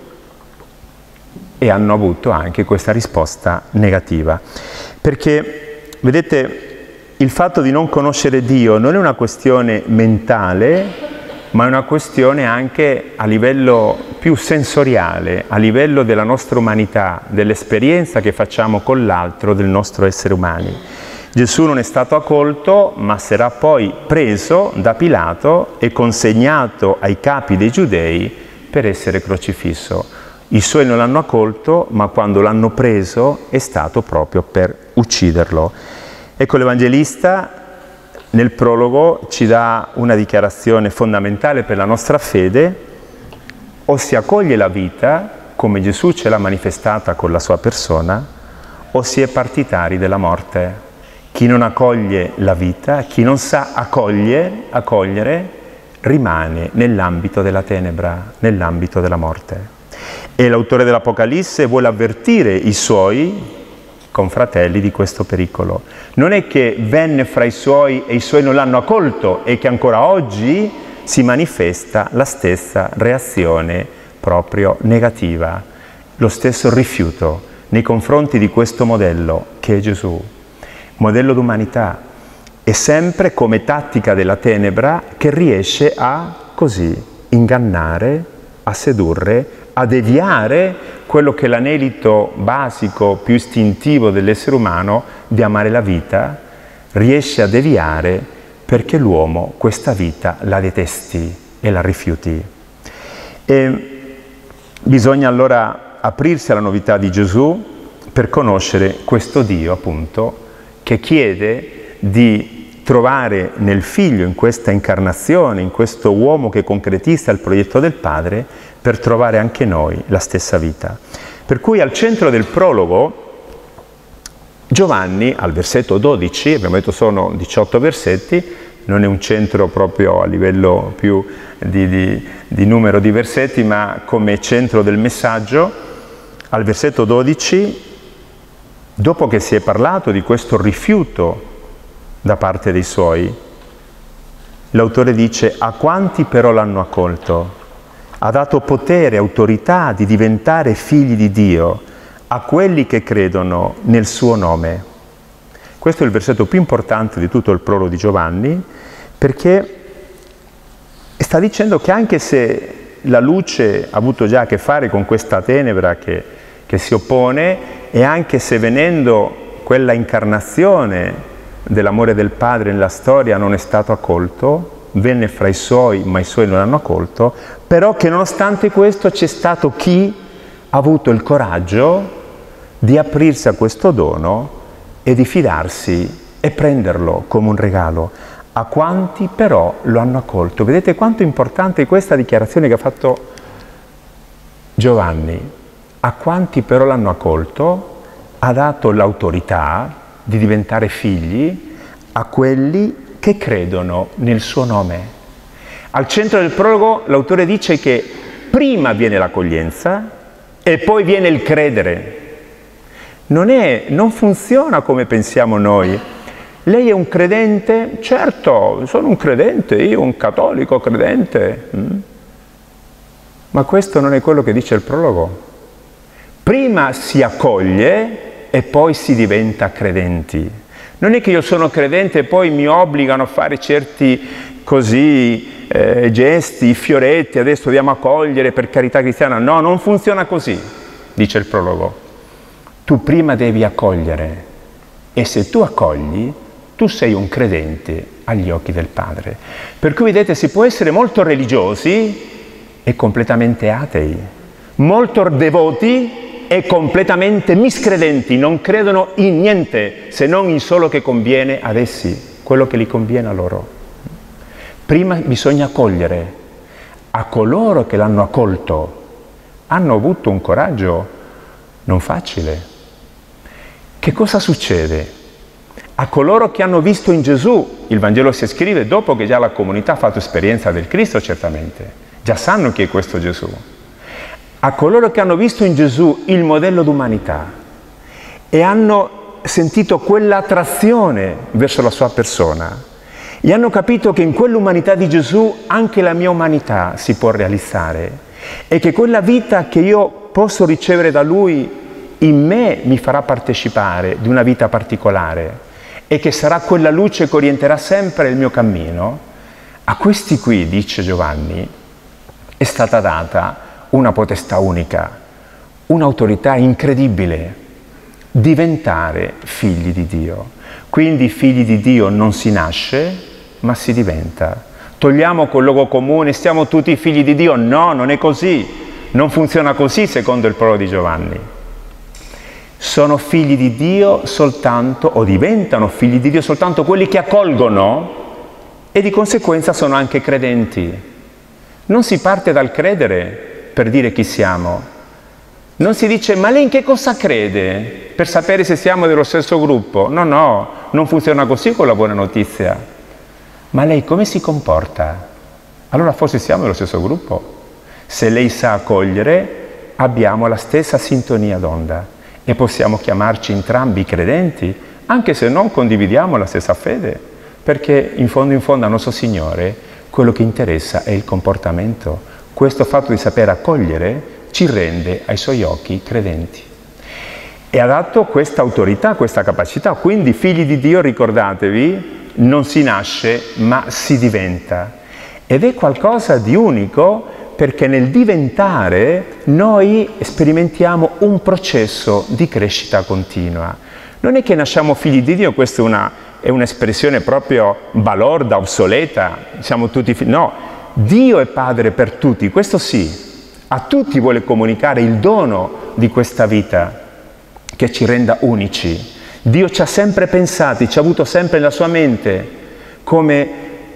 e hanno avuto anche questa risposta negativa. Perché, vedete, il fatto di non conoscere Dio non è una questione mentale, ma è una questione anche a livello più sensoriale, a livello della nostra umanità, dell'esperienza che facciamo con l'altro, del nostro essere umani. Gesù non è stato accolto, ma sarà poi preso da Pilato e consegnato ai capi dei Giudei per essere crocifisso. I suoi non l'hanno accolto, ma quando l'hanno preso è stato proprio per ucciderlo. Ecco, l'Evangelista nel prologo ci dà una dichiarazione fondamentale per la nostra fede: o si accoglie la vita, come Gesù ce l'ha manifestata con la sua persona, o si è partitari della morte. Chi non accoglie la vita, chi non sa accogliere, rimane nell'ambito della tenebra, nell'ambito della morte. E l'autore dell'Apocalisse vuole avvertire i suoi confratelli di questo pericolo. Non è che venne fra i suoi e i suoi non l'hanno accolto, è che ancora oggi si manifesta la stessa reazione proprio negativa, lo stesso rifiuto nei confronti di questo modello che è Gesù, modello d'umanità, e sempre come tattica della tenebra che riesce a così ingannare, a sedurre, a deviare quello che è l'anelito basico, più istintivo dell'essere umano di amare la vita, riesce a deviare perché l'uomo questa vita la detesti e la rifiuti. E bisogna allora aprirsi alla novità di Gesù per conoscere questo Dio, appunto, che chiede di trovare nel Figlio, in questa incarnazione, in questo uomo che concretizza il progetto del Padre, per trovare anche noi la stessa vita. Per cui al centro del prologo Giovanni, al versetto 12, abbiamo detto sono 18 versetti, non è un centro proprio a livello più di numero di versetti, ma come centro del messaggio, al versetto 12, dopo che si è parlato di questo rifiuto da parte dei suoi, l'autore dice: a quanti però l'hanno accolto, ha dato potere, autorità di diventare figli di Dio, a quelli che credono nel suo nome. Questo è il versetto più importante di tutto il prologo di Giovanni, perché sta dicendo che anche se la luce ha avuto già a che fare con questa tenebra che si oppone, e anche se venendo quella incarnazione dell'amore del Padre nella storia non è stato accolto, venne fra i suoi, ma i suoi non l'hanno accolto, però che nonostante questo c'è stato chi ha avuto il coraggio di aprirsi a questo dono e di fidarsi e prenderlo come un regalo. A quanti però lo hanno accolto. Vedete quanto è importante questa dichiarazione che ha fatto Giovanni. A quanti però l'hanno accolto, ha dato l'autorità di diventare figli a quelli che credono nel suo nome. Al centro del prologo l'autore dice che prima viene l'accoglienza e poi viene il credere. Non funziona come pensiamo noi. Lei è un credente? Certo, sono un credente, io un cattolico credente. Ma questo non è quello che dice il prologo. Prima si accoglie e poi si diventa credenti. Non è che io sono credente e poi mi obbligano a fare certi così gesti, fioretti, adesso dobbiamo accogliere per carità cristiana. No, non funziona così, dice il prologo. Tu prima devi accogliere, e se tu accogli, tu sei un credente agli occhi del Padre. Per cui vedete, si può essere molto religiosi e completamente atei, molto devoti e completamente miscredenti, non credono in niente se non in solo che conviene ad essi, quello che gli conviene a loro. Prima bisogna accogliere. A coloro che l'hanno accolto hanno avuto un coraggio non facile. Che cosa succede? A coloro che hanno visto in Gesù, il Vangelo si scrive dopo che già la comunità ha fatto esperienza del Cristo, certamente, già sanno chi è questo Gesù. A coloro che hanno visto in Gesù il modello d'umanità e hanno sentito quell'attrazione verso la sua persona e hanno capito che in quell'umanità di Gesù anche la mia umanità si può realizzare e che quella vita che io posso ricevere da Lui in me mi farà partecipare di una vita particolare e che sarà quella luce che orienterà sempre il mio cammino, a questi qui, dice Giovanni, è stata data una potestà unica, un'autorità incredibile, diventare figli di Dio. Quindi figli di Dio non si nasce, ma si diventa. Togliamo quel luogo comune, siamo tutti figli di Dio. No, non è così. Non funziona così secondo il prologo di Giovanni. Sono figli di Dio soltanto, o diventano figli di Dio soltanto quelli che accolgono e di conseguenza sono anche credenti. Non si parte dal credere per dire chi siamo. Non si dice, ma lei in che cosa crede? Per sapere se siamo dello stesso gruppo. No, no, non funziona così con la buona notizia. Ma lei come si comporta? Allora forse siamo dello stesso gruppo. Se lei sa accogliere, abbiamo la stessa sintonia d'onda. E possiamo chiamarci entrambi credenti, anche se non condividiamo la stessa fede, perché in fondo al nostro Signore quello che interessa è il comportamento. Questo fatto di saper accogliere ci rende ai Suoi occhi credenti. E ha dato questa autorità, questa capacità. Quindi figli di Dio, ricordatevi, non si nasce ma si diventa. Ed è qualcosa di unico, perché nel diventare noi sperimentiamo un processo di crescita continua. Non è che nasciamo figli di Dio, questa è un'espressione proprio balorda, obsoleta, siamo tutti figli. No, Dio è Padre per tutti, questo sì, A tutti vuole comunicare il dono di questa vita che ci renda unici. Dio ci ha sempre pensati, ci ha avuto sempre nella sua mente come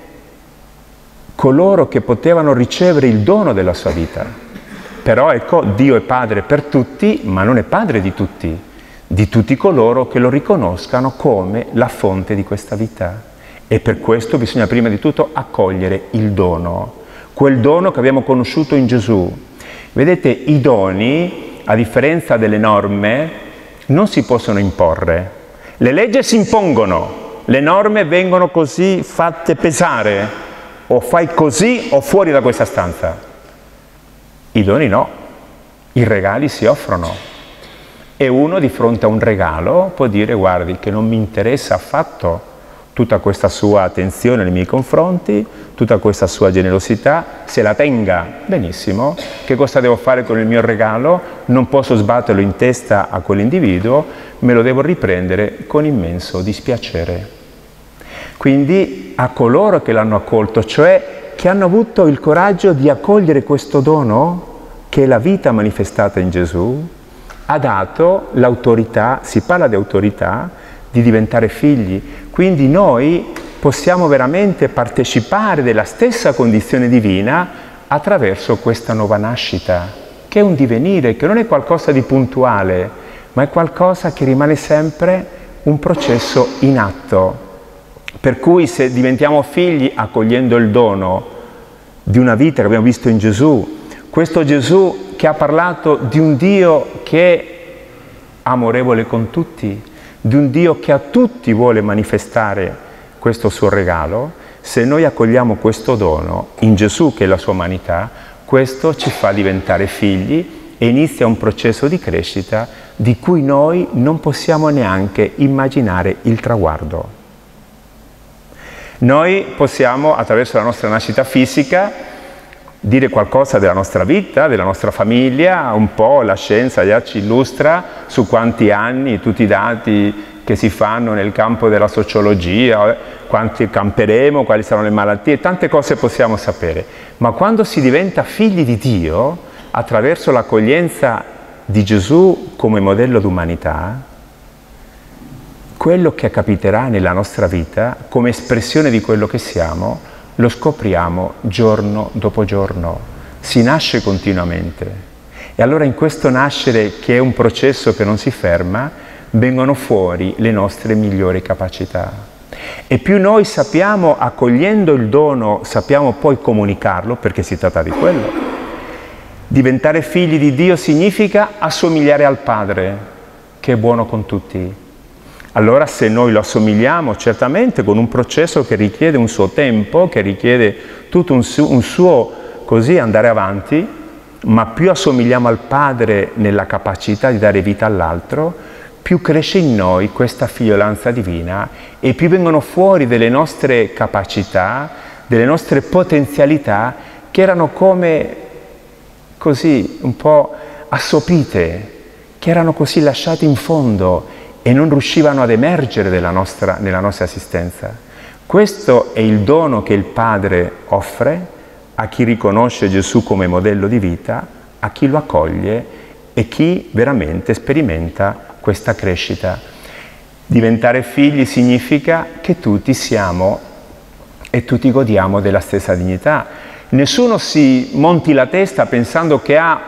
coloro che potevano ricevere il dono della sua vita. Però ecco, Dio è Padre per tutti, ma non è Padre di tutti coloro che lo riconoscano come la fonte di questa vita. E per questo bisogna prima di tutto accogliere il dono, quel dono che abbiamo conosciuto in Gesù. Vedete, i doni, a differenza delle norme, non si possono imporre. Le leggi si impongono, le norme vengono così fatte pesare, o fai così o fuori da questa stanza. I doni no, i regali si offrono. E uno di fronte a un regalo può dire: guardi che non mi interessa affatto tutta questa sua attenzione nei miei confronti, tutta questa sua generosità, se la tenga, benissimo. Che cosa devo fare con il mio regalo? Non posso sbatterlo in testa a quell'individuo, me lo devo riprendere con immenso dispiacere. Quindi a coloro che l'hanno accolto, cioè che hanno avuto il coraggio di accogliere questo dono, che è la vita manifestata in Gesù, ha dato l'autorità, si parla di autorità, di diventare figli. Quindi noi possiamo veramente partecipare della stessa condizione divina attraverso questa nuova nascita, che è un divenire, che non è qualcosa di puntuale, ma è qualcosa che rimane sempre un processo in atto. Per cui se diventiamo figli accogliendo il dono di una vita che abbiamo visto in Gesù, questo Gesù che ha parlato di un Dio che è amorevole con tutti, di un Dio che a tutti vuole manifestare questo suo regalo, se noi accogliamo questo dono in Gesù, che è la sua umanità, questo ci fa diventare figli e inizia un processo di crescita di cui noi non possiamo neanche immaginare il traguardo. Noi possiamo, attraverso la nostra nascita fisica, dire qualcosa della nostra vita, della nostra famiglia, un po' la scienza già ci illustra su quanti anni, tutti i dati che si fanno nel campo della sociologia, quanti camperemo, quali saranno le malattie, tante cose possiamo sapere. Ma quando si diventa figli di Dio, attraverso l'accoglienza di Gesù come modello d'umanità, quello che capiterà nella nostra vita, come espressione di quello che siamo, lo scopriamo giorno dopo giorno. Si nasce continuamente. E allora in questo nascere, che è un processo che non si ferma, vengono fuori le nostre migliori capacità. E più noi sappiamo, accogliendo il dono, sappiamo poi comunicarlo, perché si tratta di quello. Diventare figli di Dio significa assomigliare al Padre, che è buono con tutti. Allora se noi lo assomigliamo, certamente con un processo che richiede un suo tempo, che richiede tutto un suo così andare avanti, ma più assomigliamo al Padre nella capacità di dare vita all'altro, più cresce in noi questa figliolanza divina e più vengono fuori delle nostre capacità, delle nostre potenzialità che erano come così un po' assopite, che erano così lasciate in fondo e non riuscivano ad emergere nella nostra esistenza. Questo è il dono che il Padre offre a chi riconosce Gesù come modello di vita, a chi lo accoglie e chi veramente sperimenta questa crescita. Diventare figli significa che tutti siamo e tutti godiamo della stessa dignità. Nessuno si monti la testa pensando che ha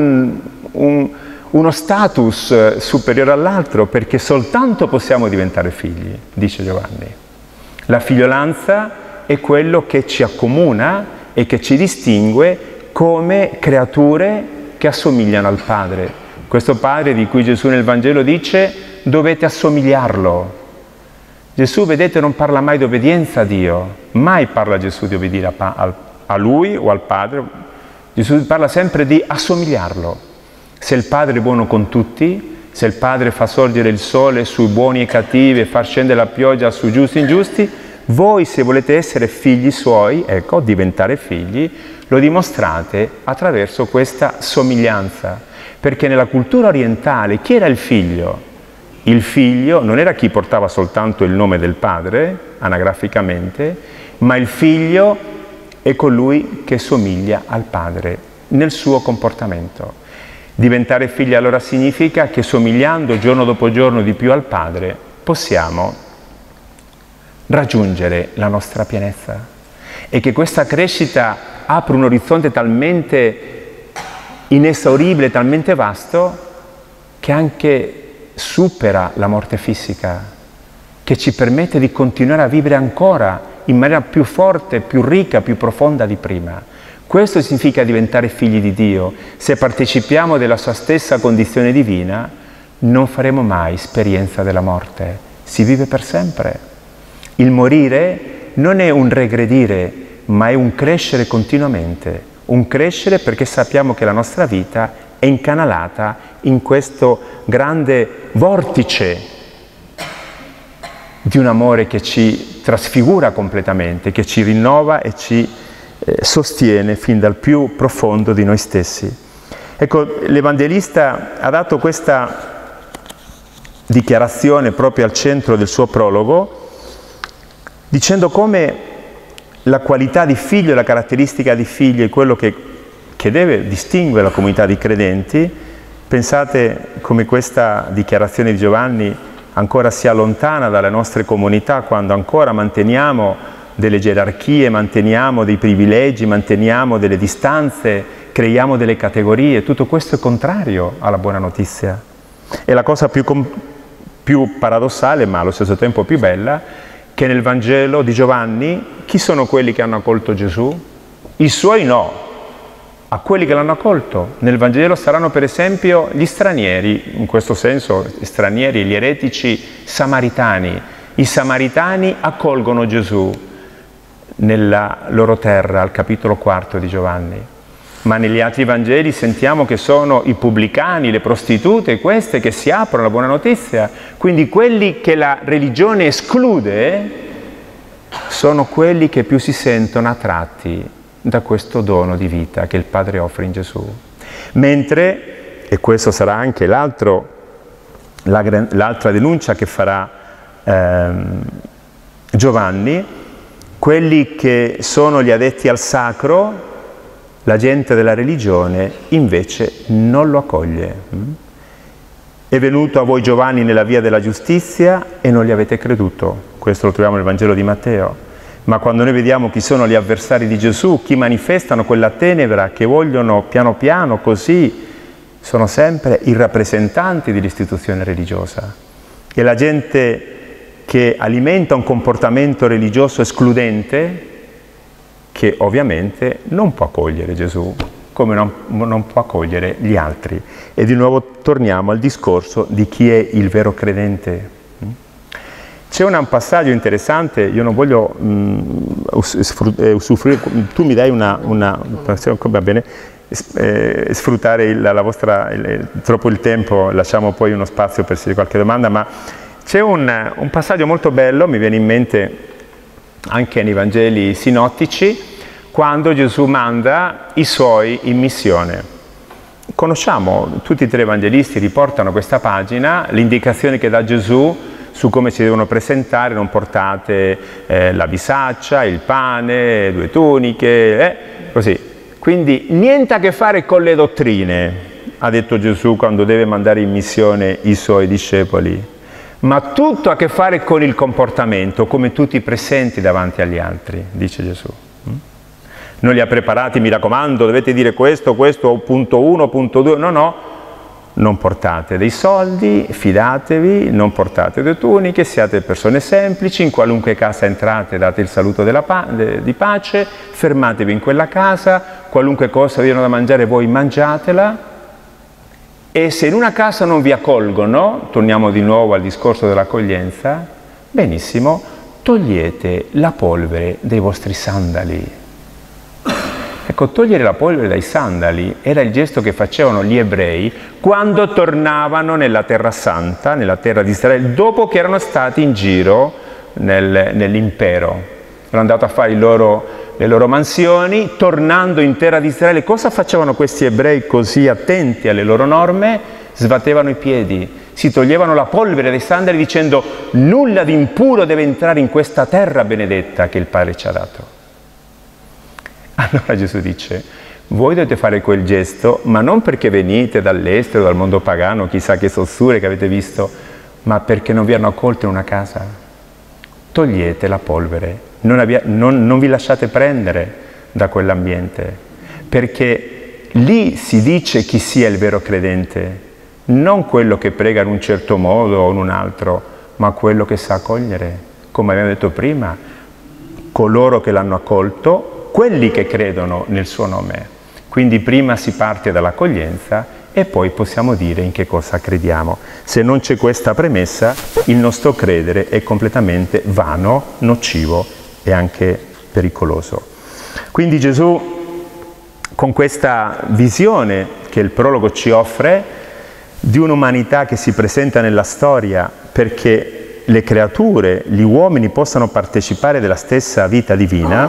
uno status superiore all'altro, perché soltanto possiamo diventare figli, dice Giovanni. La figliolanza è quello che ci accomuna e che ci distingue come creature che assomigliano al Padre. Questo Padre di cui Gesù nel Vangelo dice: dovete assomigliarlo. Gesù, vedete, non parla mai di obbedienza a Dio, mai parla Gesù di obbedire a Lui o al Padre. Gesù parla sempre di assomigliarlo. Se il Padre è buono con tutti, se il Padre fa sorgere il sole sui buoni e cattivi e far scendere la pioggia sui giusti e ingiusti, voi se volete essere figli Suoi, ecco, diventare figli, lo dimostrate attraverso questa somiglianza. Perché nella cultura orientale chi era il figlio? Il figlio non era chi portava soltanto il nome del padre, anagraficamente, ma il figlio è colui che somiglia al padre. nel suo comportamento. Diventare figli allora significa che somigliando giorno dopo giorno di più al Padre possiamo raggiungere la nostra pienezza e che questa crescita apre un orizzonte talmente inesauribile, talmente vasto che anche supera la morte fisica, che ci permette di continuare a vivere ancora in maniera più forte, più ricca, più profonda di prima. Questo significa diventare figli di Dio. Se partecipiamo della sua stessa condizione divina, non faremo mai esperienza della morte. Si vive per sempre. Il morire non è un regredire, ma è un crescere continuamente. Un crescere perché sappiamo che la nostra vita è incanalata in questo grande vortice di un amore che ci trasfigura completamente, che ci rinnova e ci sostiene fin dal più profondo di noi stessi. Ecco, l'Evangelista ha dato questa dichiarazione proprio al centro del suo prologo, dicendo come la qualità di figlio, la caratteristica di figlio è quello che deve distinguere la comunità di credenti. Pensate come questa dichiarazione di Giovanni ancora sia lontana dalle nostre comunità, quando ancora manteniamo delle gerarchie, manteniamo dei privilegi, manteniamo delle distanze, creiamo delle categorie. Tutto questo è contrario alla buona notizia. E la cosa più paradossale, ma allo stesso tempo più bella, che nel Vangelo di Giovanni, chi sono quelli che hanno accolto Gesù? I suoi no. A quelli che l'hanno accolto nel Vangelo saranno per esempio gli stranieri, in questo senso gli stranieri, gli eretici samaritani. I samaritani accolgono Gesù nella loro terra, al capitolo 4 di Giovanni. Ma negli altri Vangeli sentiamo che sono i pubblicani, le prostitute, queste che si aprono alla buona notizia. Quindi quelli che la religione esclude sono quelli che più si sentono attratti da questo dono di vita che il Padre offre in Gesù. Mentre, e questo sarà anche l'altra denuncia che farà Giovanni, quelli che sono gli addetti al sacro, la gente della religione, invece non lo accoglie. È venuto a voi Giovanni nella via della giustizia e non gli avete creduto. Questo lo troviamo nel Vangelo di Matteo. Ma quando noi vediamo chi sono gli avversari di Gesù, chi manifestano quella tenebra che vogliono piano piano così, sono sempre i rappresentanti dell'istituzione religiosa. E la gente che alimenta un comportamento religioso escludente, che ovviamente non può accogliere Gesù, come non può accogliere gli altri. E di nuovo torniamo al discorso di chi è il vero credente. C'è un passaggio interessante, io non voglio usufruire, tu mi dai va bene, sfruttare troppo il tempo, lasciamo poi uno spazio per se qualche domanda, ma c'è un passaggio molto bello, mi viene in mente anche nei Vangeli sinottici, quando Gesù manda i suoi in missione. Conosciamo, tutti e tre evangelisti riportano questa pagina, l'indicazione che dà Gesù su come si devono presentare: non portate la bisaccia, il pane, 2 tuniche, così. Quindi niente a che fare con le dottrine, ha detto Gesù quando deve mandare in missione i suoi discepoli, ma tutto a che fare con il comportamento, come tu ti presenti davanti agli altri, dice Gesù. Non li ha preparati, mi raccomando, dovete dire questo, punto 1, punto 2, no. Non portate dei soldi, fidatevi, non portate 2 tuniche, siate persone semplici, in qualunque casa entrate date il saluto di pace, fermatevi in quella casa, qualunque cosa vi diano da mangiare voi mangiatela, e se in una casa non vi accolgono, torniamo di nuovo al discorso dell'accoglienza, benissimo, togliete la polvere dei vostri sandali. Ecco, togliere la polvere dai sandali era il gesto che facevano gli ebrei quando tornavano nella terra santa, nella terra di Israele, dopo che erano stati in giro nell'impero. Erano andati a fare le loro mansioni, tornando in terra di Israele. Cosa facevano questi ebrei così attenti alle loro norme? Sbattevano i piedi, si toglievano la polvere dai sandali dicendo: nulla di impuro deve entrare in questa terra benedetta che il Padre ci ha dato. Allora Gesù dice: Voi dovete fare quel gesto, ma non perché venite dall'estero, dal mondo pagano, chissà che sossure che avete visto, ma perché non vi hanno accolto in una casa. Togliete la polvere, non vi lasciate prendere da quell'ambiente, perché lì si dice chi sia il vero credente, non quello che prega in un certo modo o in un altro, ma quello che sa accogliere, come abbiamo detto prima, coloro che l'hanno accolto, quelli che credono nel suo nome. Quindi prima si parte dall'accoglienza e poi possiamo dire in che cosa crediamo. Se non c'è questa premessa, il nostro credere è completamente vano, nocivo e anche pericoloso. Quindi Gesù, con questa visione che il prologo ci offre, di un'umanità che si presenta nella storia perché le creature, gli uomini possano partecipare della stessa vita divina,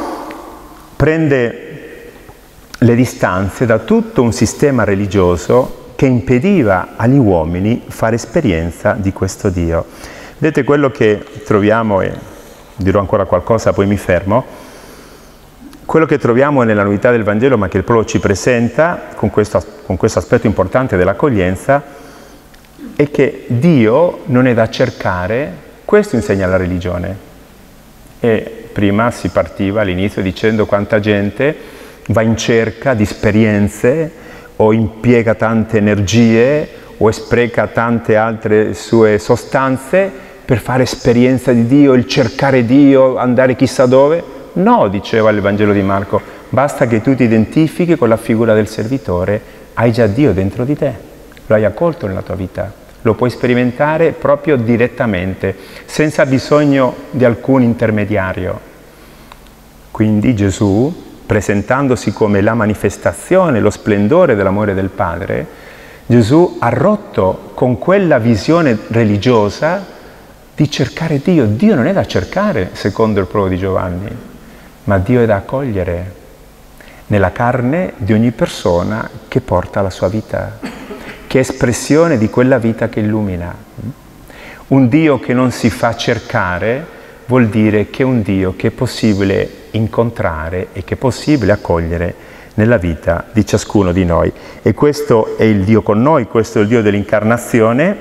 prende le distanze da tutto un sistema religioso che impediva agli uomini fare esperienza di questo Dio. Vedete quello che troviamo, e dirò ancora qualcosa poi mi fermo, quello che troviamo nella novità del Vangelo, ma che il prologo ci presenta con questo aspetto importante dell'accoglienza, è che Dio non è da cercare, questo insegna la religione. E prima si partiva all'inizio dicendo quanta gente va in cerca di esperienze o impiega tante energie o spreca tante altre sue sostanze per fare esperienza di Dio, il cercare Dio, andare chissà dove. No, diceva il Vangelo di Marco, basta che tu ti identifichi con la figura del servitore, hai già Dio dentro di te, lo hai accolto nella tua vita, lo puoi sperimentare proprio direttamente, senza bisogno di alcun intermediario. Quindi Gesù, presentandosi come la manifestazione, lo splendore dell'amore del Padre, Gesù ha rotto con quella visione religiosa di cercare Dio. Dio non è da cercare, secondo il prologo di Giovanni, ma Dio è da accogliere nella carne di ogni persona che porta la sua vita, che è espressione di quella vita che illumina. Un Dio che non si fa cercare vuol dire che è un Dio che è possibile incontrare e che è possibile accogliere nella vita di ciascuno di noi. E questo è il Dio con noi, questo è il Dio dell'incarnazione,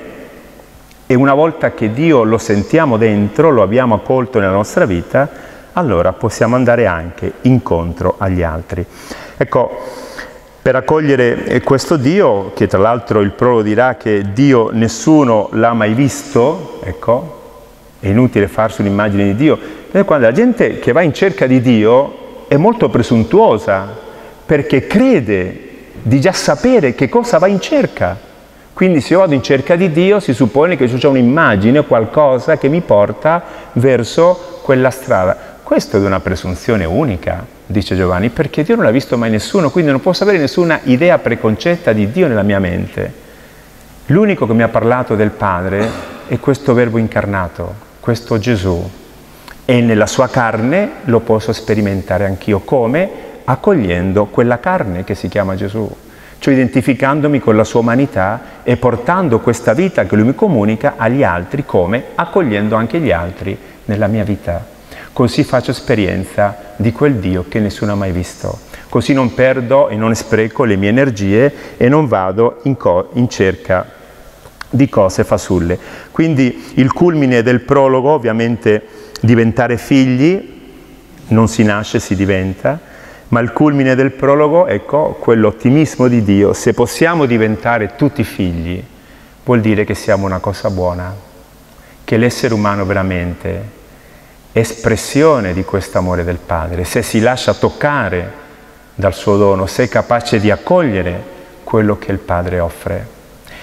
e una volta che Dio lo sentiamo dentro, lo abbiamo accolto nella nostra vita, allora possiamo andare anche incontro agli altri. Ecco, per accogliere questo Dio, che tra l'altro il prologo dirà che Dio nessuno l'ha mai visto, ecco, è inutile farsi un'immagine di Dio. Quando la gente che va in cerca di Dio è molto presuntuosa, perché crede di già sapere che cosa va in cerca. Quindi se io vado in cerca di Dio si suppone che c'è un'immagine, qualcosa che mi porta verso quella strada. Questo è una presunzione unica, dice Giovanni, perché Dio non l'ha visto mai nessuno, quindi non posso avere nessuna idea preconcetta di Dio nella mia mente. L'unico che mi ha parlato del Padre è questo Verbo incarnato, questo Gesù, e nella sua carne lo posso sperimentare anch'io. Come? Accogliendo quella carne che si chiama Gesù, cioè identificandomi con la sua umanità e portando questa vita che lui mi comunica agli altri, come? Accogliendo anche gli altri nella mia vita. Così faccio esperienza di quel Dio che nessuno ha mai visto. Così non perdo e non spreco le mie energie e non vado in cerca di cose fasulle. Quindi il culmine del prologo, ovviamente, diventare figli, non si nasce, si diventa, ma il culmine del prologo, ecco, quell'ottimismo di Dio. Se possiamo diventare tutti figli, vuol dire che siamo una cosa buona, che l'essere umano veramente è espressione di questo amore del Padre. Se si lascia toccare dal suo dono, se è capace di accogliere quello che il Padre offre.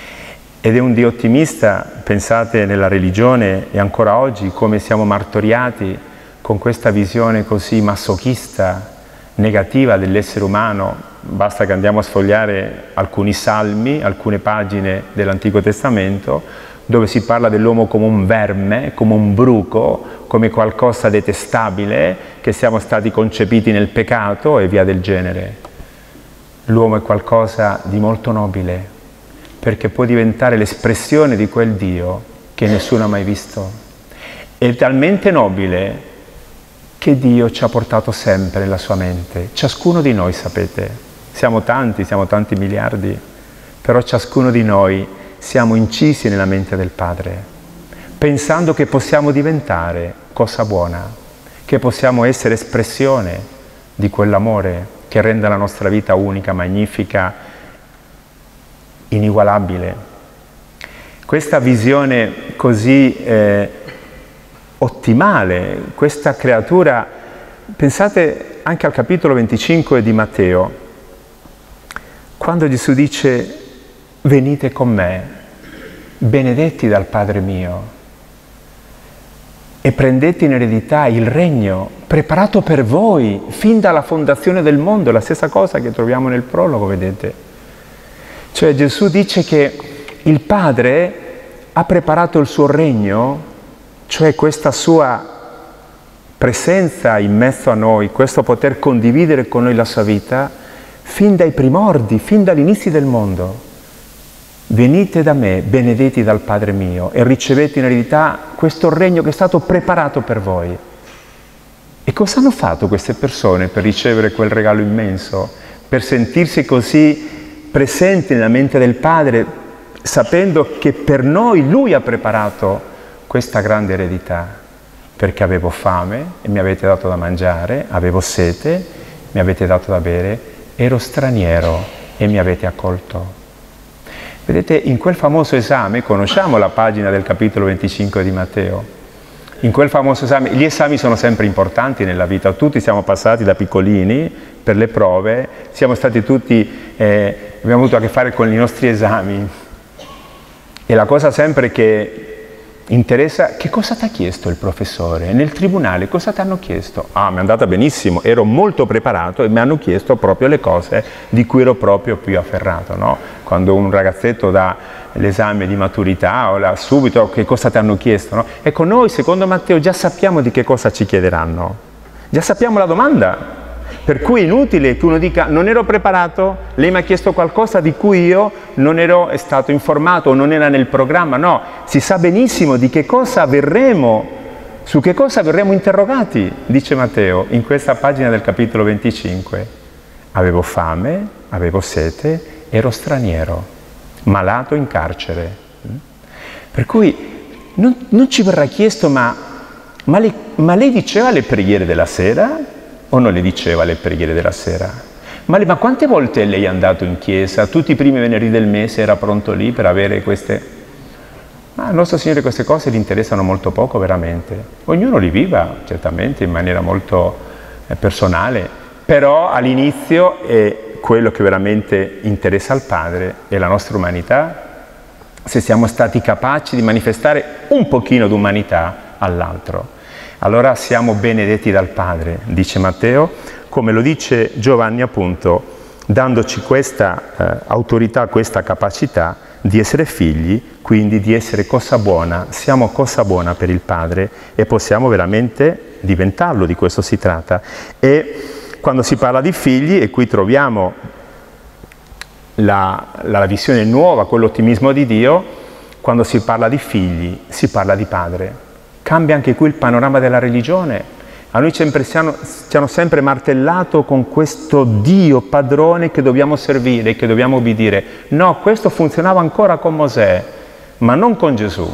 Ed è un Dio ottimista, pensate nella religione e ancora oggi come siamo martoriati con questa visione così masochista, negativa dell'essere umano. Basta che andiamo a sfogliare alcuni salmi, alcune pagine dell'Antico Testamento, dove si parla dell'uomo come un verme, come un bruco, come qualcosa detestabile, che siamo stati concepiti nel peccato e via del genere. L'uomo è qualcosa di molto nobile, perché può diventare l'espressione di quel Dio che nessuno ha mai visto. È talmente nobile che Dio ci ha portato sempre nella sua mente. Ciascuno di noi, sapete, siamo tanti miliardi, però ciascuno di noi siamo incisi nella mente del Padre, pensando che possiamo diventare cosa buona, che possiamo essere espressione di quell'amore che rende la nostra vita unica, magnifica, inigualabile. Questa visione così ottimale, questa creatura, pensate anche al capitolo 25 di Matteo, quando Gesù dice: venite con me, benedetti dal Padre mio, e prendete in eredità il regno preparato per voi fin dalla fondazione del mondo. La stessa cosa che troviamo nel prologo, vedete? Cioè Gesù dice che il Padre ha preparato il suo regno, cioè questa sua presenza in mezzo a noi, questo poter condividere con noi la sua vita, fin dai primordi, fin dall'inizio del mondo. Venite da me, benedetti dal Padre mio, e ricevete in eredità questo regno che è stato preparato per voi. E cosa hanno fatto queste persone per ricevere quel regalo immenso? Per sentirsi così presenti nella mente del Padre, sapendo che per noi Lui ha preparato questa grande eredità. Perché avevo fame e mi avete dato da mangiare, avevo sete, mi avete dato da bere, ero straniero e mi avete accolto. Vedete, in quel famoso esame, conosciamo la pagina del capitolo 25 di Matteo, in quel famoso esame, gli esami sono sempre importanti nella vita, tutti siamo passati da piccolini per le prove, siamo stati tutti, abbiamo avuto a che fare con i nostri esami, e la cosa sempre che interessa, che cosa ti ha chiesto il professore? Nel tribunale cosa ti hanno chiesto? Ah, mi è andata benissimo, ero molto preparato e mi hanno chiesto proprio le cose di cui ero proprio più afferrato, no? Quando un ragazzetto dà l'esame di maturità o subito che cosa ti hanno chiesto, no? Ecco, noi secondo Matteo già sappiamo di che cosa ci chiederanno, già sappiamo la domanda. Per cui è inutile che uno dica: non ero preparato, lei mi ha chiesto qualcosa di cui io non ero stato informato o non era nel programma. No, si sa benissimo di che cosa verremo, su che cosa verremo interrogati, dice Matteo in questa pagina del capitolo 25. Avevo fame, avevo sete, ero straniero, malato in carcere. Per cui non ci verrà chiesto: ma lei diceva le preghiere della sera? O non le diceva le preghiere della sera? Ma quante volte lei è andato in chiesa? Tutti i primi venerdì del mese era pronto lì per avere queste... Ma al nostro Signore queste cose gli interessano molto poco veramente. Ognuno li viva certamente in maniera molto personale, però all'inizio è quello che veramente interessa al Padre, è la nostra umanità, se siamo stati capaci di manifestare un pochino d'umanità all'altro. Allora siamo benedetti dal Padre, dice Matteo, come lo dice Giovanni appunto, dandoci questa autorità, questa capacità di essere figli, quindi di essere cosa buona. Siamo cosa buona per il Padre e possiamo veramente diventarlo, di questo si tratta. E quando si parla di figli, e qui troviamo la visione nuova, quell'ottimismo di Dio, quando si parla di figli, si parla di Padre. Cambia anche qui il panorama della religione. A noi ci hanno sempre martellato con questo Dio padrone che dobbiamo servire, che dobbiamo obbedire. No, questo funzionava ancora con Mosè, ma non con Gesù.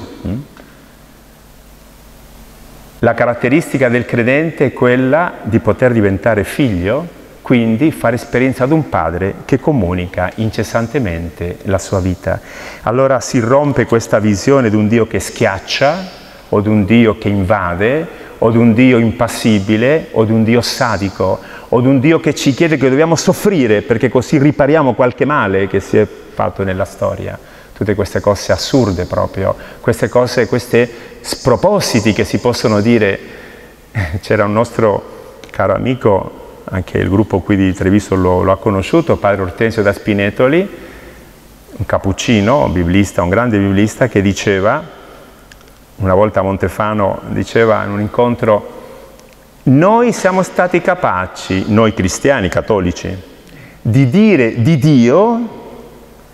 La caratteristica del credente è quella di poter diventare figlio, quindi fare esperienza ad un padre che comunica incessantemente la sua vita. Allora si rompe questa visione di un Dio che schiaccia, o di un Dio che invade, o di un Dio impassibile, o di un Dio sadico, o di un Dio che ci chiede che dobbiamo soffrire perché così ripariamo qualche male che si è fatto nella storia. Tutte queste cose assurde proprio, queste cose, questi spropositi che si possono dire. C'era un nostro caro amico, anche il gruppo qui di Treviso lo ha conosciuto, padre Ortensio da Spinetoli, un cappuccino, un biblista, un grande biblista, che diceva, una volta a Montefano, diceva in un incontro: noi siamo stati capaci, noi cristiani cattolici, di dire di Dio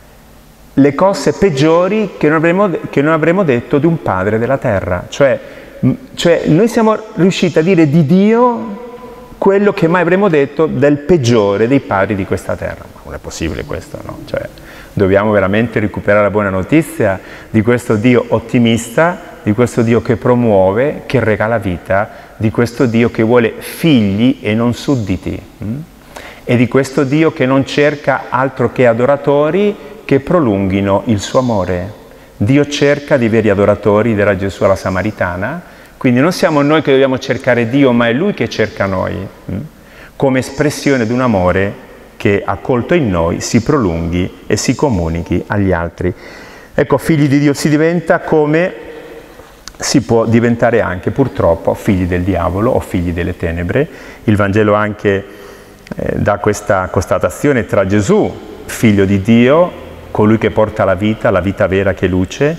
le cose peggiori che non avremmo detto di un padre della terra. Cioè Cioè, noi siamo riusciti a dire di Dio quello che mai avremmo detto del peggiore dei padri di questa terra. Ma non è possibile questo, no? Cioè, dobbiamo veramente recuperare la buona notizia di questo Dio ottimista, di questo Dio che promuove, che regala vita, di questo Dio che vuole figli e non sudditi, e di questo Dio che non cerca altro che adoratori che prolunghino il suo amore. Dio cerca di veri adoratori, dirà Gesù alla Samaritana, quindi non siamo noi che dobbiamo cercare Dio, ma è Lui che cerca noi, come espressione di un amore che, accolto in noi, si prolunghi e si comunichi agli altri. Ecco, figli di Dio si diventa come si può diventare anche, purtroppo, figli del diavolo o figli delle tenebre. Il Vangelo anche dà questa constatazione tra Gesù, figlio di Dio, colui che porta la vita vera che è luce,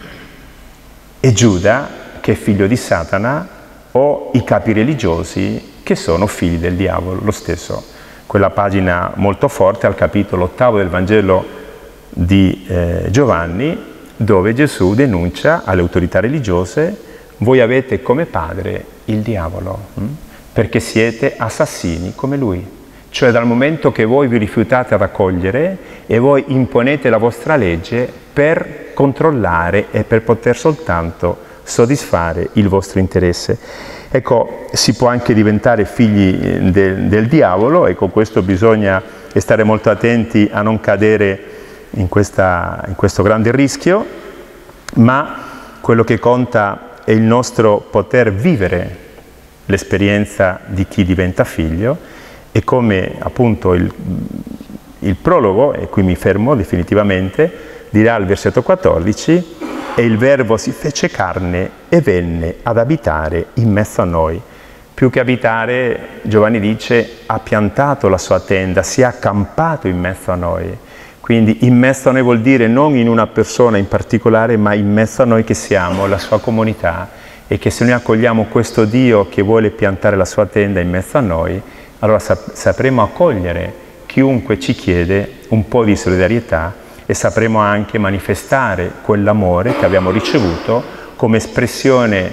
e Giuda, che è figlio di Satana, o i capi religiosi che sono figli del diavolo. Lo stesso, quella pagina molto forte al capitolo 8 del Vangelo di Giovanni, dove Gesù denuncia alle autorità religiose: voi avete come padre il diavolo, perché siete assassini come lui. Cioè, dal momento che voi vi rifiutate ad accogliere e voi imponete la vostra legge per controllare e per poter soltanto soddisfare il vostro interesse. Ecco, si può anche diventare figli del diavolo, e con questo bisogna stare molto attenti a non cadere in questo grande rischio, ma quello che conta è il nostro poter vivere l'esperienza di chi diventa figlio, e come appunto il prologo, e qui mi fermo definitivamente, dirà al versetto 14: e il Verbo si fece carne e venne ad abitare in mezzo a noi. Più che abitare, Giovanni dice, ha piantato la sua tenda, si è accampato in mezzo a noi. Quindi in mezzo a noi vuol dire non in una persona in particolare, ma in mezzo a noi che siamo la sua comunità, e che se noi accogliamo questo Dio che vuole piantare la sua tenda in mezzo a noi, allora sapremo accogliere chiunque ci chiede un po' di solidarietà, e sapremo anche manifestare quell'amore che abbiamo ricevuto come espressione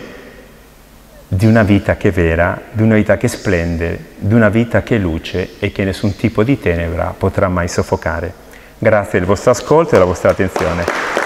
di una vita che è vera, di una vita che splende, di una vita che è luce e che nessun tipo di tenebra potrà mai soffocare. Grazie del vostro ascolto e della vostra attenzione.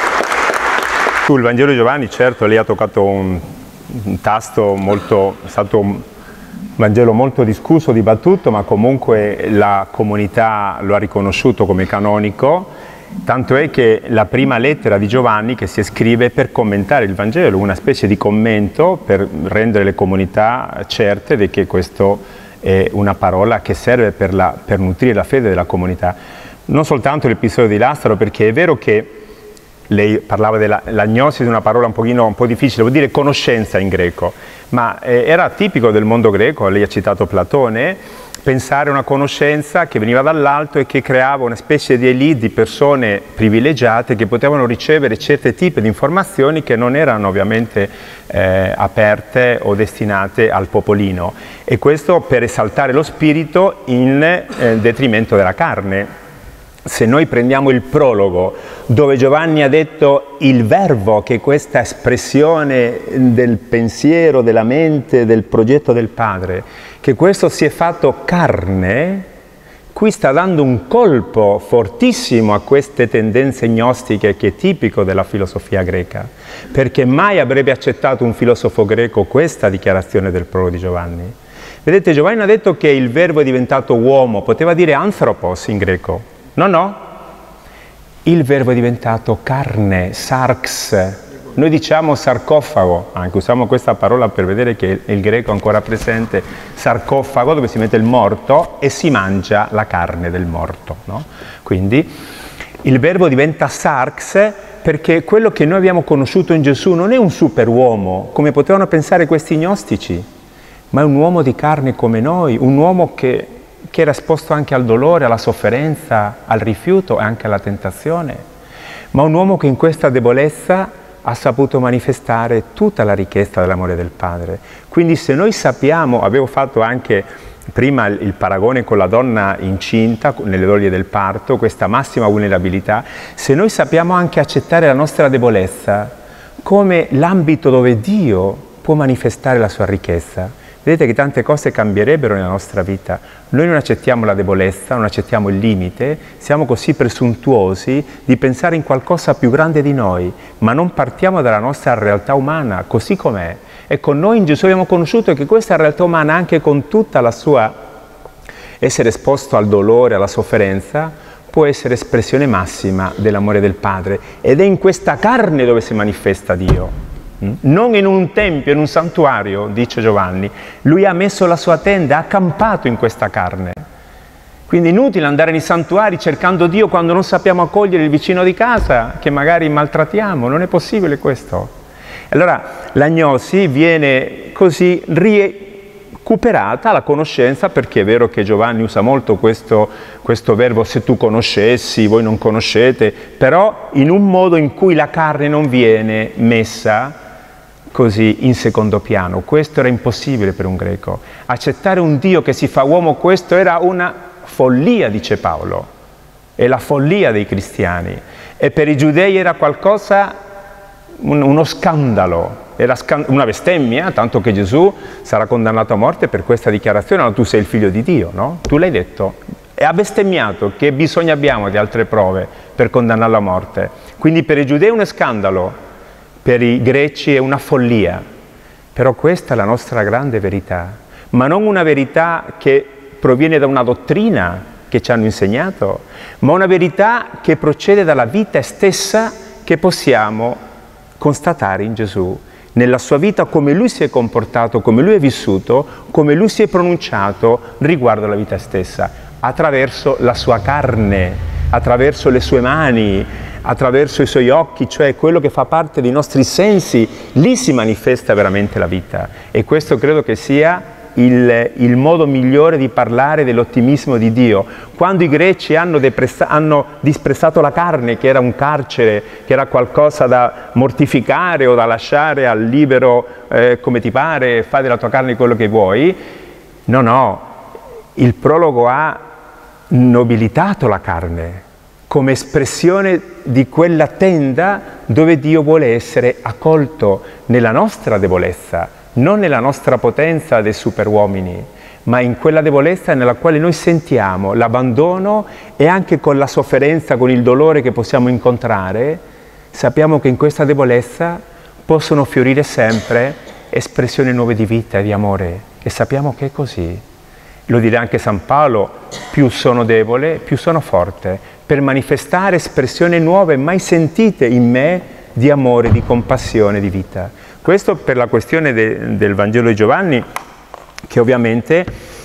Sul Vangelo di Giovanni, certo, lei ha toccato un tasto molto, è stato un Vangelo molto discusso, dibattuto, ma comunque la comunità lo ha riconosciuto come canonico, tanto è che la prima lettera di Giovanni, che si scrive per commentare il Vangelo, una specie di commento per rendere le comunità certe di che questo è una parola che serve per nutrire la fede della comunità. Non soltanto l'episodio di Lazzaro, perché è vero che lei parlava dell'agnosi, di una parola un po' difficile, vuol dire conoscenza in greco, ma era tipico del mondo greco, lei ha citato Platone, pensare a una conoscenza che veniva dall'alto e che creava una specie di elite di persone privilegiate che potevano ricevere certi tipi di informazioni che non erano ovviamente aperte o destinate al popolino, e questo per esaltare lo spirito in detrimento della carne. Se noi prendiamo il prologo, dove Giovanni ha detto il Verbo, che è questa espressione del pensiero, della mente, del progetto del Padre, che questo si è fatto carne, qui sta dando un colpo fortissimo a queste tendenze gnostiche che è tipico della filosofia greca, perché mai avrebbe accettato un filosofo greco questa dichiarazione del prologo di Giovanni. Vedete, Giovanni ha detto che il Verbo è diventato uomo, poteva dire anthropos in greco. No, il Verbo è diventato carne, sarx. Noi diciamo sarcofago, anche usiamo questa parola per vedere che il greco è ancora presente, sarcofago, dove si mette il morto e si mangia la carne del morto, no? Quindi il Verbo diventa sarx, perché quello che noi abbiamo conosciuto in Gesù non è un superuomo, come potevano pensare questi gnostici, ma è un uomo di carne come noi, un uomo che era esposto anche al dolore, alla sofferenza, al rifiuto e anche alla tentazione, ma un uomo che in questa debolezza ha saputo manifestare tutta la ricchezza dell'amore del Padre. Quindi se noi sappiamo, avevo fatto anche prima il paragone con la donna incinta, nelle doglie del parto, questa massima vulnerabilità, se noi sappiamo anche accettare la nostra debolezza come l'ambito dove Dio può manifestare la sua ricchezza. Vedete che tante cose cambierebbero nella nostra vita. Noi non accettiamo la debolezza, non accettiamo il limite, siamo così presuntuosi di pensare in qualcosa più grande di noi, ma non partiamo dalla nostra realtà umana, così com'è. Ecco, noi in Gesù abbiamo conosciuto che questa realtà umana, anche con tutta la sua essere esposto al dolore, alla sofferenza, può essere espressione massima dell'amore del Padre. Ed è in questa carne dove si manifesta Dio. Non in un tempio, in un santuario, dice Giovanni. Lui ha messo la sua tenda, ha accampato in questa carne. Quindi è inutile andare nei santuari cercando Dio quando non sappiamo accogliere il vicino di casa, che magari maltrattiamo. Non è possibile questo. Allora l'agnosi viene così recuperata la conoscenza, perché è vero che Giovanni usa molto questo verbo se tu conoscessi, voi non conoscete, però in un modo in cui la carne non viene messa così in secondo piano. Questo era impossibile per un greco. Accettare un Dio che si fa uomo, questo era una follia, dice Paolo. È la follia dei cristiani. E per i giudei era qualcosa, uno scandalo, era una bestemmia, tanto che Gesù sarà condannato a morte per questa dichiarazione. No, tu sei il figlio di Dio, no? Tu l'hai detto. E ha bestemmiato. Che bisogno abbiamo di altre prove per condannarlo a morte? Quindi per i giudei è uno scandalo. Per i greci è una follia, però questa è la nostra grande verità, ma non una verità che proviene da una dottrina che ci hanno insegnato, ma una verità che procede dalla vita stessa che possiamo constatare in Gesù, nella sua vita, come lui si è comportato, come lui è vissuto, come lui si è pronunciato riguardo alla vita stessa, attraverso la sua carne, attraverso le sue mani, attraverso i suoi occhi, cioè quello che fa parte dei nostri sensi. Lì si manifesta veramente la vita, e questo credo che sia il modo migliore di parlare dell'ottimismo di Dio. Quando i greci hanno disprezzato la carne, che era un carcere, che era qualcosa da mortificare o da lasciare al libero, come ti pare, fai della tua carne quello che vuoi, no, il prologo ha nobilitato la carne come espressione di quella tenda dove Dio vuole essere accolto nella nostra debolezza, non nella nostra potenza dei superuomini, ma in quella debolezza nella quale noi sentiamo l'abbandono, e anche con la sofferenza, con il dolore che possiamo incontrare, sappiamo che in questa debolezza possono fiorire sempre espressioni nuove di vita e di amore, e sappiamo che è così. Lo dirà anche San Paolo: più sono debole, più sono forte, per manifestare espressioni nuove mai sentite in me di amore, di compassione, di vita. Questo per la questione del Vangelo di Giovanni, che ovviamente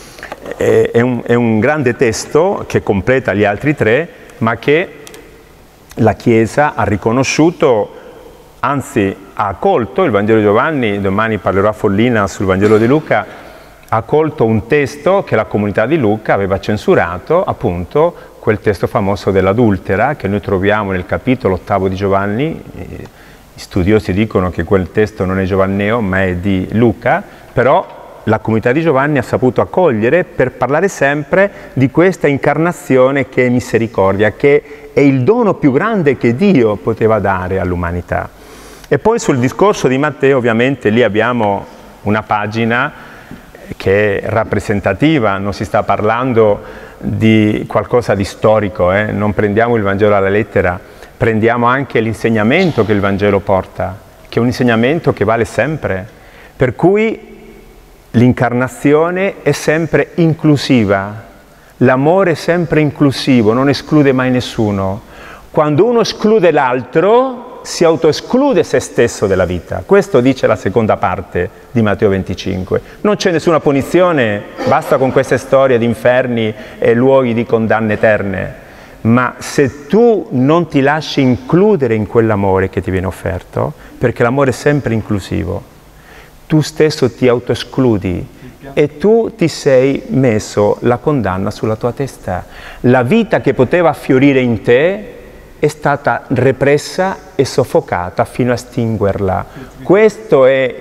è un grande testo che completa gli altri tre, ma che la Chiesa ha riconosciuto, anzi ha accolto. Il Vangelo di Giovanni, domani parlerò a Follina sul Vangelo di Luca, ha accolto un testo che la comunità di Luca aveva censurato, appunto quel testo famoso dell'adultera, che noi troviamo nel capitolo 8 di Giovanni. Gli studiosi dicono che quel testo non è giovanneo, ma è di Luca, però la comunità di Giovanni ha saputo accogliere, per parlare sempre di questa incarnazione che è misericordia, che è il dono più grande che Dio poteva dare all'umanità. E poi sul discorso di Matteo, ovviamente, lì abbiamo una pagina che è rappresentativa, non si sta parlando di qualcosa di storico, non prendiamo il Vangelo alla lettera, prendiamo anche l'insegnamento che il Vangelo porta, che è un insegnamento che vale sempre, per cui l'incarnazione è sempre inclusiva, l'amore è sempre inclusivo, non esclude mai nessuno. Quando uno esclude l'altro, si autoesclude se stesso della vita. Questo dice la seconda parte di Matteo 25. Non c'è nessuna punizione, basta con queste storie di inferni e luoghi di condanne eterne. Ma se tu non ti lasci includere in quell'amore che ti viene offerto, perché l'amore è sempre inclusivo, tu stesso ti autoescludi e tu ti sei messo la condanna sulla tua testa. La vita che poteva fiorire in te è stata repressa e soffocata fino a estinguerla. Questo è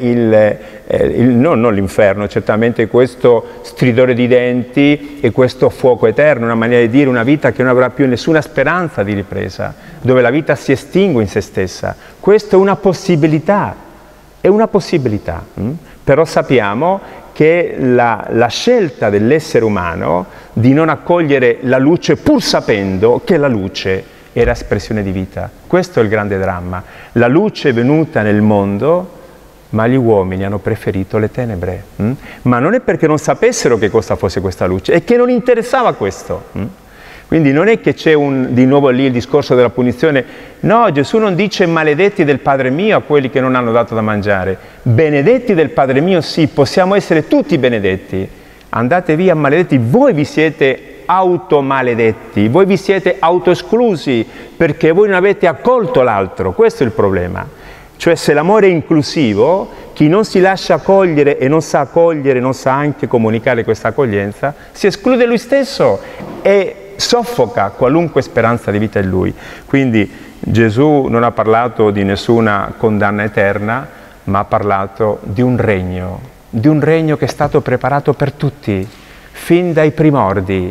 non l'inferno, certamente questo stridore di denti e questo fuoco eterno, una maniera di dire, una vita che non avrà più nessuna speranza di ripresa, dove la vita si estingue in se stessa. Questa è una possibilità, È una possibilità, però sappiamo che la scelta dell'essere umano di non accogliere la luce pur sapendo che la luce era espressione di vita. Questo è il grande dramma. La luce è venuta nel mondo, ma gli uomini hanno preferito le tenebre. Ma non è perché non sapessero che cosa fosse questa luce, è che non interessava questo. Quindi non è che c'è di nuovo lì il discorso della punizione. No, Gesù non dice maledetti del Padre mio a quelli che non hanno dato da mangiare. Benedetti del Padre mio, sì, possiamo essere tutti benedetti. Andate via maledetti, voi vi siete automaledetti, voi vi siete autoesclusi perché voi non avete accolto l'altro. Questo è il problema. Cioè, se l'amore è inclusivo, chi non si lascia accogliere e non sa accogliere, non sa anche comunicare questa accoglienza, si esclude lui stesso e soffoca qualunque speranza di vita in lui. Quindi Gesù non ha parlato di nessuna condanna eterna, ma ha parlato di un regno che è stato preparato per tutti, fin dai primordi.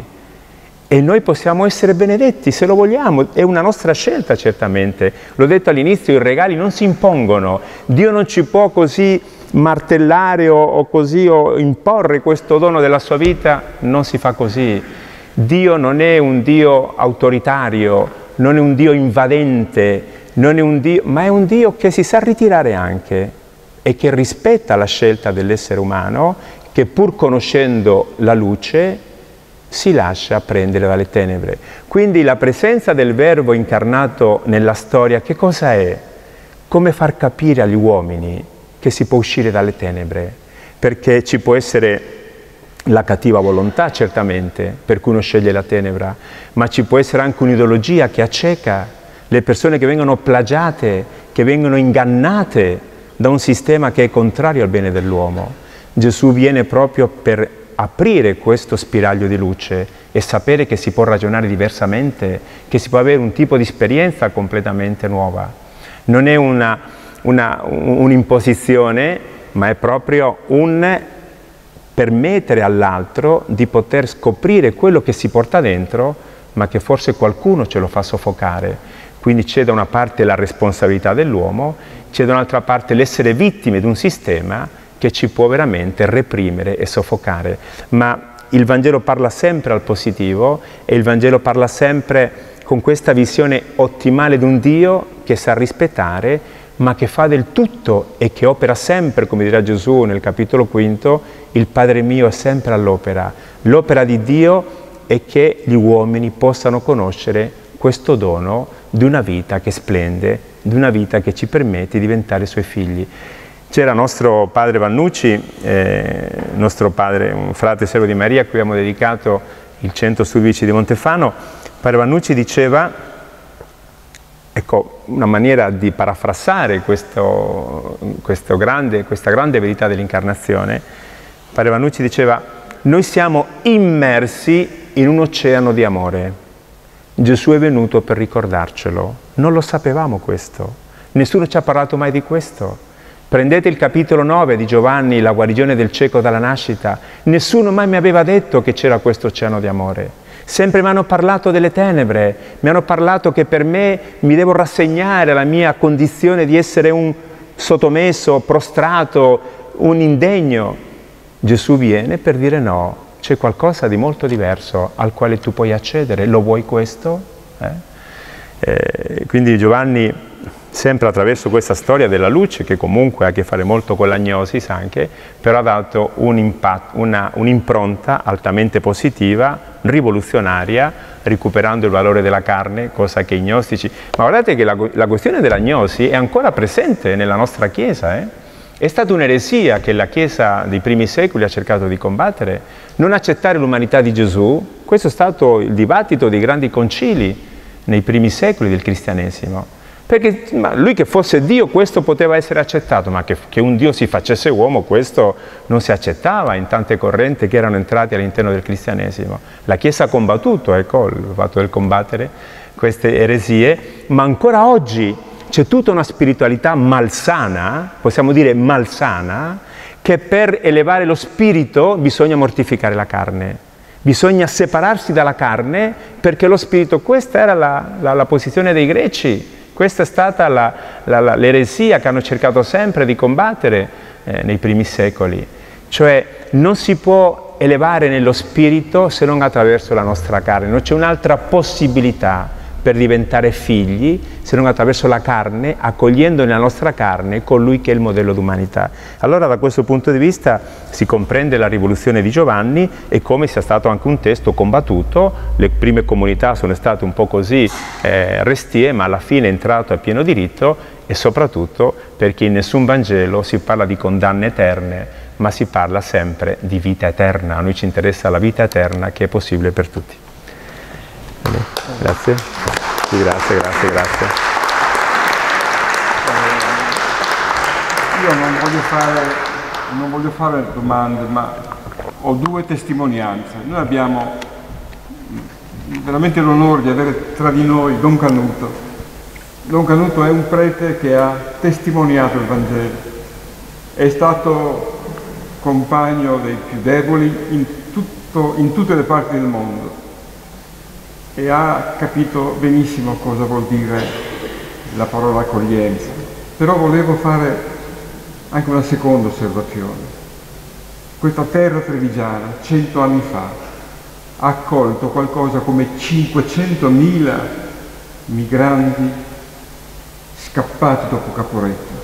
E noi possiamo essere benedetti se lo vogliamo, è una nostra scelta certamente. L'ho detto all'inizio, i regali non si impongono, Dio non ci può così martellare o imporre questo dono della sua vita, non si fa così. Dio non è un Dio autoritario, non è un Dio invadente, non è un Dio, ma è un Dio che si sa ritirare anche e che rispetta la scelta dell'essere umano, che pur conoscendo la luce si lascia prendere dalle tenebre. Quindi la presenza del Verbo incarnato nella storia, che cosa è? Come far capire agli uomini che si può uscire dalle tenebre, perché ci può essere la cattiva volontà, certamente, per cui uno sceglie la tenebra, ma ci può essere anche un'ideologia che acceca, le persone che vengono plagiate, che vengono ingannate da un sistema che è contrario al bene dell'uomo. Gesù viene proprio per aprire questo spiraglio di luce e sapere che si può ragionare diversamente, che si può avere un tipo di esperienza completamente nuova. Non è un'imposizione, ma è proprio un permettere all'altro di poter scoprire quello che si porta dentro, ma che forse qualcuno ce lo fa soffocare. Quindi c'è da una parte la responsabilità dell'uomo, c'è da un'altra parte l'essere vittime di un sistema che ci può veramente reprimere e soffocare. Ma il Vangelo parla sempre al positivo e il Vangelo parla sempre con questa visione ottimale di un Dio che sa rispettare, ma che fa del tutto e che opera sempre, come dirà Gesù nel capitolo 5, il Padre mio è sempre all'opera. L'opera di Dio è che gli uomini possano conoscere questo dono di una vita che splende, di una vita che ci permette di diventare suoi figli. C'era nostro padre Vannucci, nostro padre, un frate servo di Maria, a cui abbiamo dedicato il Centro Studi Biblici di Montefano. Padre Vannucci diceva, ecco, una maniera di parafrasare questa grande verità dell'incarnazione. Padre Vannucci diceva: noi siamo immersi in un oceano di amore. Gesù è venuto per ricordarcelo. Non lo sapevamo questo. Nessuno ci ha parlato mai di questo. Prendete il capitolo 9 di Giovanni, la guarigione del cieco dalla nascita. Nessuno mai mi aveva detto che c'era questo oceano di amore. Sempre mi hanno parlato delle tenebre, mi hanno parlato che per me mi devo rassegnare alla mia condizione di essere un sottomesso, prostrato, un indegno. Gesù viene per dire no, c'è qualcosa di molto diverso al quale tu puoi accedere. Lo vuoi questo? Quindi Giovanni, sempre attraverso questa storia della luce, che comunque ha a che fare molto con l'agnosis anche, però ha dato un'impronta altamente positiva, rivoluzionaria, recuperando il valore della carne, cosa che i gnostici... Ma guardate che la questione dell'agnosi è ancora presente nella nostra Chiesa, È stata un'eresia che la Chiesa dei primi secoli ha cercato di combattere, non accettare l'umanità di Gesù. Questo è stato il dibattito dei grandi concili nei primi secoli del cristianesimo. Perché lui che fosse Dio questo poteva essere accettato, ma che un Dio si facesse uomo questo non si accettava in tante correnti che erano entrate all'interno del cristianesimo. La Chiesa ha combattuto, ecco, il fatto del combattere queste eresie, ma ancora oggi c'è tutta una spiritualità malsana, possiamo dire malsana, che per elevare lo spirito bisogna mortificare la carne. Bisogna separarsi dalla carne perché lo spirito, questa era la posizione dei greci, Questa è stata l'eresia che hanno cercato sempre di combattere nei primi secoli, cioè non si può elevare nello spirito se non attraverso la nostra carne, non c'è un'altra possibilità per diventare figli se non attraverso la carne, accogliendo nella nostra carne colui che è il modello d'umanità. Allora da questo punto di vista si comprende la rivoluzione di Giovanni e come sia stato anche un testo combattuto. Le prime comunità sono state un po' così restie, ma alla fine è entrato a pieno diritto, e soprattutto perché in nessun Vangelo si parla di condanne eterne, ma si parla sempre di vita eterna. A noi ci interessa la vita eterna che è possibile per tutti. Grazie. Sì, grazie. Io non voglio fare domande, ma ho due testimonianze. Noi abbiamo veramente l'onore di avere tra di noi Don Canuto. Don Canuto è un prete che ha testimoniato il Vangelo, è stato compagno dei più deboli in tutte le parti del mondo e ha capito benissimo cosa vuol dire la parola accoglienza. Però volevo fare anche una seconda osservazione. Questa terra trevigiana 100 anni fa ha accolto qualcosa come 500.000 migranti scappati dopo Caporetto.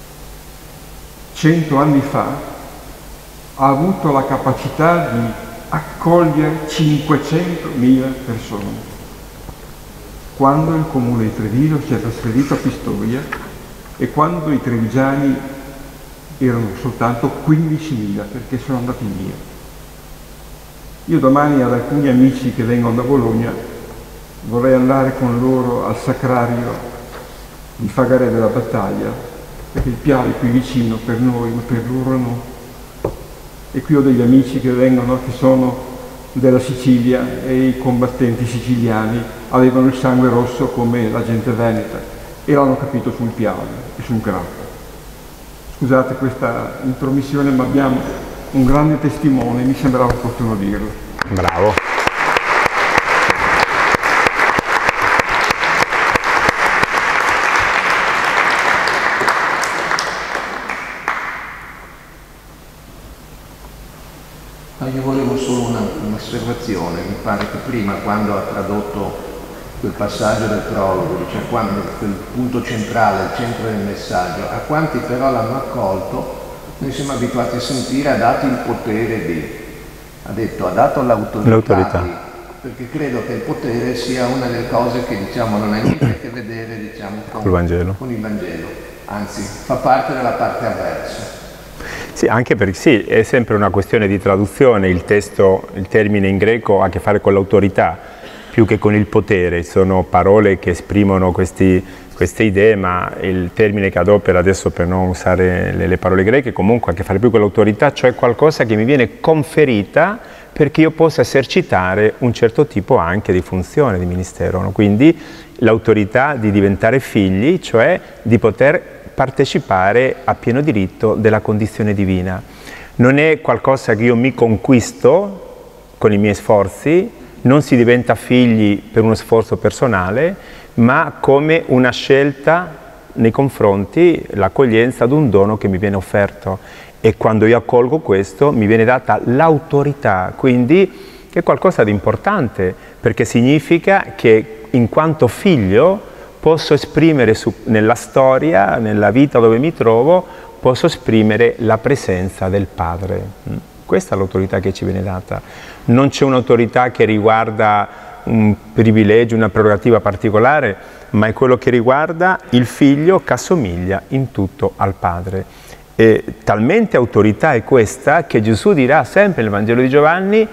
100 anni fa ha avuto la capacità di accogliere 500.000 persone. Quando il comune di Treviso si è trasferito a Pistoia e quando i trevigiani erano soltanto 15.000 perché sono andati via. Io domani ad alcuni amici che vengono da Bologna vorrei andare con loro al sacrario di Fagare della Battaglia, perché il Piave è qui vicino per noi, ma per loro no. E qui ho degli amici che vengono, che sono della Sicilia, e i combattenti siciliani avevano il sangue rosso come la gente veneta e l'hanno capito sul Piave e sul Grappa. Scusate questa intromissione, ma abbiamo un grande testimone, mi sembrava opportuno dirlo. Bravo. Io volevo solo un'osservazione. Mi pare che prima, quando ha tradotto quel passaggio del prologo, cioè quando quel punto centrale, il centro del messaggio, a quanti però l'hanno accolto, noi siamo abituati a sentire ha dato il potere di, ha detto ha dato l'autorità di, perché credo che il potere sia una delle cose che diciamo non ha niente a che vedere con il Vangelo, anzi fa parte della parte avversa. Sì, anche perché sì, è sempre una questione di traduzione, il testo, il termine in greco ha a che fare con l'autorità più che con il potere, sono parole che esprimono queste idee, ma il termine che adopera adesso, per non usare le parole greche, comunque ha a che fare più con l'autorità, cioè qualcosa che mi viene conferita perché io possa esercitare un certo tipo anche di funzione, di ministero, no? Quindi l'autorità di diventare figli, cioè di poter partecipare a pieno diritto della condizione divina. Non è qualcosa che io mi conquisto con i miei sforzi, non si diventa figli per uno sforzo personale, ma come una scelta nei confronti, l'accoglienza ad un dono che mi viene offerto. E quando io accolgo questo mi viene data l'autorità, quindi è qualcosa di importante, perché significa che in quanto figlio posso esprimere nella storia, nella vita dove mi trovo, posso esprimere la presenza del Padre. Questa è l'autorità che ci viene data. Non c'è un'autorità che riguarda un privilegio, una prerogativa particolare, ma è quello che riguarda il figlio che assomiglia in tutto al Padre. E talmente autorità è questa che Gesù dirà sempre nel Vangelo di Giovanni: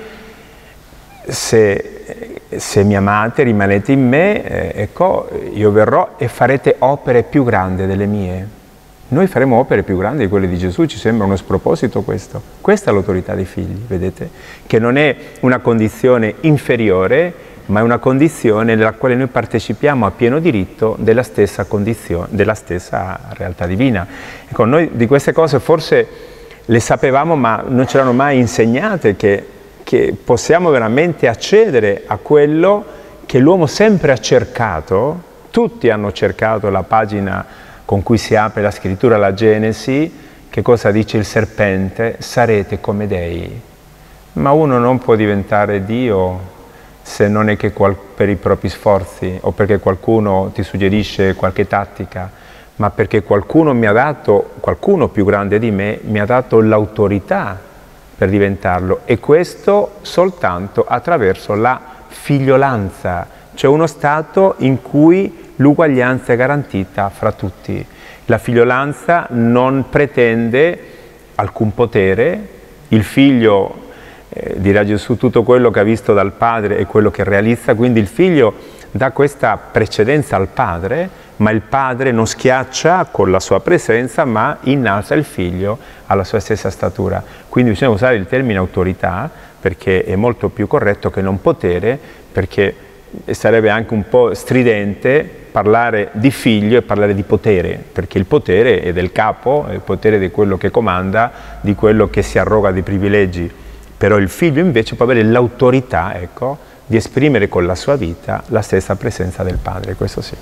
se mi amate, rimanete in me, ecco, io verrò e farete opere più grandi delle mie. Noi faremo opere più grandi di quelle di Gesù, ci sembra uno sproposito questo. Questa è l'autorità dei figli, vedete? Che non è una condizione inferiore, ma è una condizione nella quale noi partecipiamo a pieno diritto della stessa condizione, della stessa realtà divina. Ecco, noi di queste cose forse le sapevamo, ma non ce l'hanno mai insegnate, che possiamo veramente accedere a quello che l'uomo sempre ha cercato, Tutti hanno cercato la pagina con cui si apre la scrittura, la Genesi. Che cosa dice il serpente? Sarete come dei. Ma uno non può diventare Dio se non è che per i propri sforzi o perché qualcuno ti suggerisce qualche tattica, ma perché qualcuno mi ha dato, qualcuno più grande di me, mi ha dato l'autorità per diventarlo, e questo soltanto attraverso la figliolanza, cioè uno stato in cui l'uguaglianza è garantita fra tutti. La figliolanza non pretende alcun potere, il figlio, dirà Gesù, tutto quello che ha visto dal padre è quello che realizza, quindi il figlio dà questa precedenza al padre, ma il padre non schiaccia con la sua presenza, ma innalza il figlio alla sua stessa statura. Quindi bisogna usare il termine autorità, perché è molto più corretto che non potere, perché sarebbe anche un po' stridente parlare di figlio e parlare di potere, perché il potere è del capo, è il potere di quello che comanda, di quello che si arroga dei privilegi. Però il figlio invece può avere l'autorità, ecco, di esprimere con la sua vita la stessa presenza del padre, questo sì.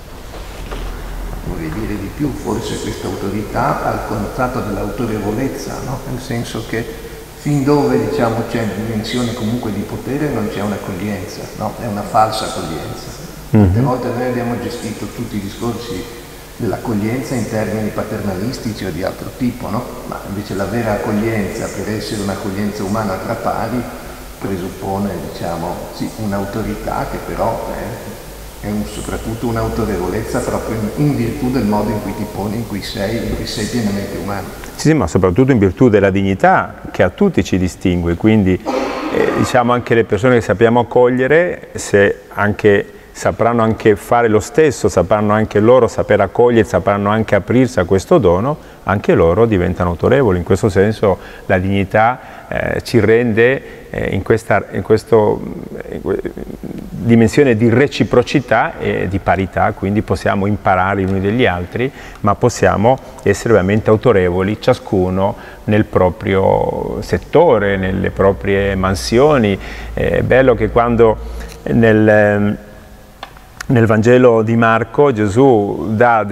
Vorrei dire di più, forse questa autorità ha il connotato dell'autorevolezza, no? Nel senso che fin dove, diciamo, c'è dimensione comunque di potere non c'è un'accoglienza, no? È una falsa accoglienza. Tante volte noi abbiamo gestito tutti i discorsi dell'accoglienza in termini paternalistici o di altro tipo, no? Ma invece la vera accoglienza, per essere un'accoglienza umana tra pari, presuppone, diciamo, sì, un'autorità che però è soprattutto un'autorevolezza proprio in virtù del modo in cui ti poni, in cui sei pienamente umano. Sì, ma soprattutto in virtù della dignità che a tutti ci distingue, quindi diciamo anche le persone che sappiamo accogliere, se anche sapranno anche fare lo stesso, sapranno anche loro saper accogliere, sapranno anche aprirsi a questo dono, anche loro diventano autorevoli. In questo senso la dignità ci rende in questa dimensione di reciprocità e di parità, quindi possiamo imparare gli uni dagli altri, ma possiamo essere veramente autorevoli, ciascuno nel proprio settore, nelle proprie mansioni. È bello che quando nel Vangelo di Marco Gesù dà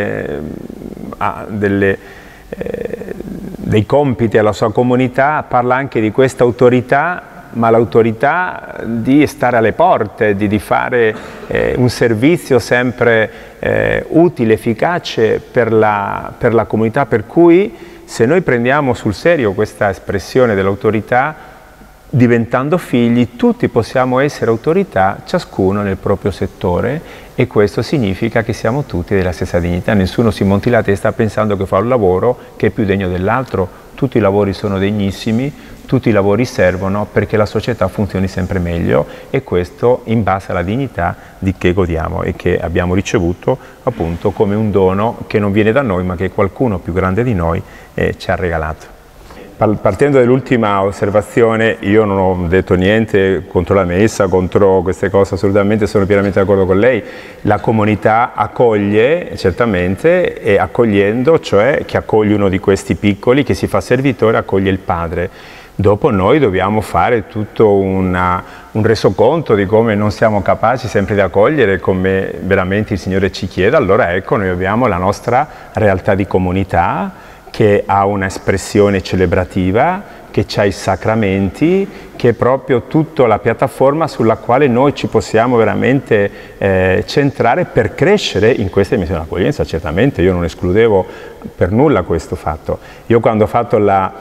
dei compiti alla sua comunità, parla anche di questa autorità, ma l'autorità di stare alle porte, di fare un servizio sempre utile, efficace per la comunità, per cui se noi prendiamo sul serio questa espressione dell'autorità, diventando figli, tutti possiamo essere autorità, ciascuno nel proprio settore, e questo significa che siamo tutti della stessa dignità. Nessuno si monti la testa pensando che fa un lavoro che è più degno dell'altro. Tutti i lavori sono degnissimi, tutti i lavori servono perché la società funzioni sempre meglio, e questo in base alla dignità di che godiamo e che abbiamo ricevuto appunto come un dono che non viene da noi, ma che qualcuno più grande di noi ci ha regalato. Partendo dall'ultima osservazione, io non ho detto niente contro la messa, contro queste cose, assolutamente sono pienamente d'accordo con lei. La comunità accoglie certamente, e accogliendo, cioè che accoglie uno di questi piccoli, che si fa servitore, accoglie il padre. Dopo noi dobbiamo fare tutto un resoconto di come non siamo capaci sempre di accogliere, come veramente il Signore ci chiede. Allora ecco, noi abbiamo la nostra realtà di comunità, che ha un'espressione celebrativa, che ha i sacramenti, che è proprio tutta la piattaforma sulla quale noi ci possiamo veramente centrare per crescere in questa dimensione dell'accoglienza. Certamente io non escludevo per nulla questo fatto. Io quando ho fatto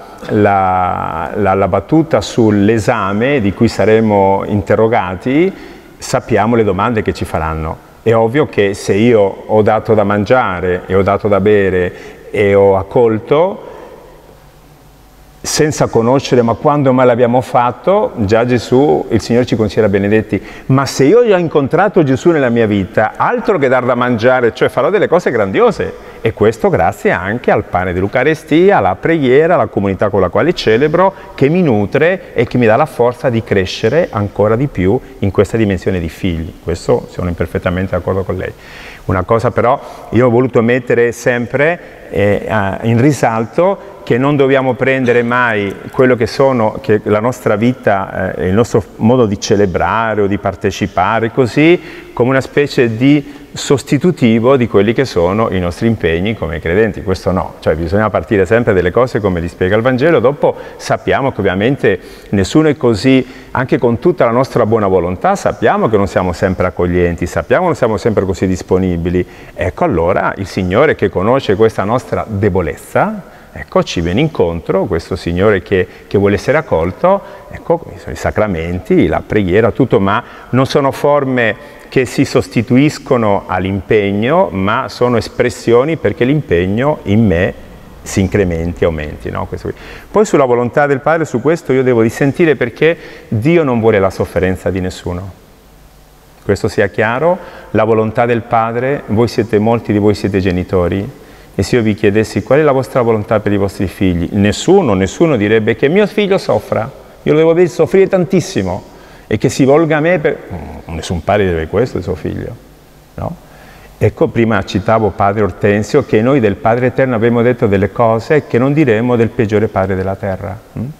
la battuta sull'esame di cui saremo interrogati, sappiamo le domande che ci faranno. È ovvio che se io ho dato da mangiare e ho dato da bere e ho accolto, senza conoscere ma quando mai l'abbiamo fatto, già Gesù, il Signore ci considera benedetti. Ma se io ho incontrato Gesù nella mia vita, altro che dar da mangiare, cioè farò delle cose grandiose, e questo grazie anche al pane dell'Eucarestia, alla preghiera, alla comunità con la quale celebro, che mi nutre e che mi dà la forza di crescere ancora di più in questa dimensione di figli. Questo sono perfettamente d'accordo con lei. Una cosa però io ho voluto mettere sempre in risalto, che non dobbiamo prendere mai quello che la nostra vita, il nostro modo di celebrare o di partecipare così, come una specie di sostitutivo di quelli che sono i nostri impegni come credenti. Questo no, cioè bisogna partire sempre dalle cose come li spiega il Vangelo. Dopo sappiamo che ovviamente nessuno è così, anche con tutta la nostra buona volontà sappiamo che non siamo sempre accoglienti, sappiamo che non siamo sempre così disponibili. Ecco, allora il Signore, che conosce questa nostra debolezza, ecco, ci viene incontro, questo Signore che vuole essere accolto. Ecco, i sacramenti, la preghiera, tutto, ma non sono forme che si sostituiscono all'impegno, ma sono espressioni perché l'impegno in me si incrementi, aumenti. No? Poi sulla volontà del Padre, su questo io devo dissentire, perché Dio non vuole la sofferenza di nessuno. Questo sia chiaro, la volontà del Padre, molti di voi siete genitori, e se io vi chiedessi qual è la vostra volontà per i vostri figli, nessuno direbbe che mio figlio soffra, io lo devo vedere soffrire tantissimo, e che si volga a me per... Nessun padre deve questo del suo figlio, no? Ecco, prima citavo Padre Ortensio, che noi del Padre Eterno abbiamo detto delle cose che non diremo del peggiore padre della terra.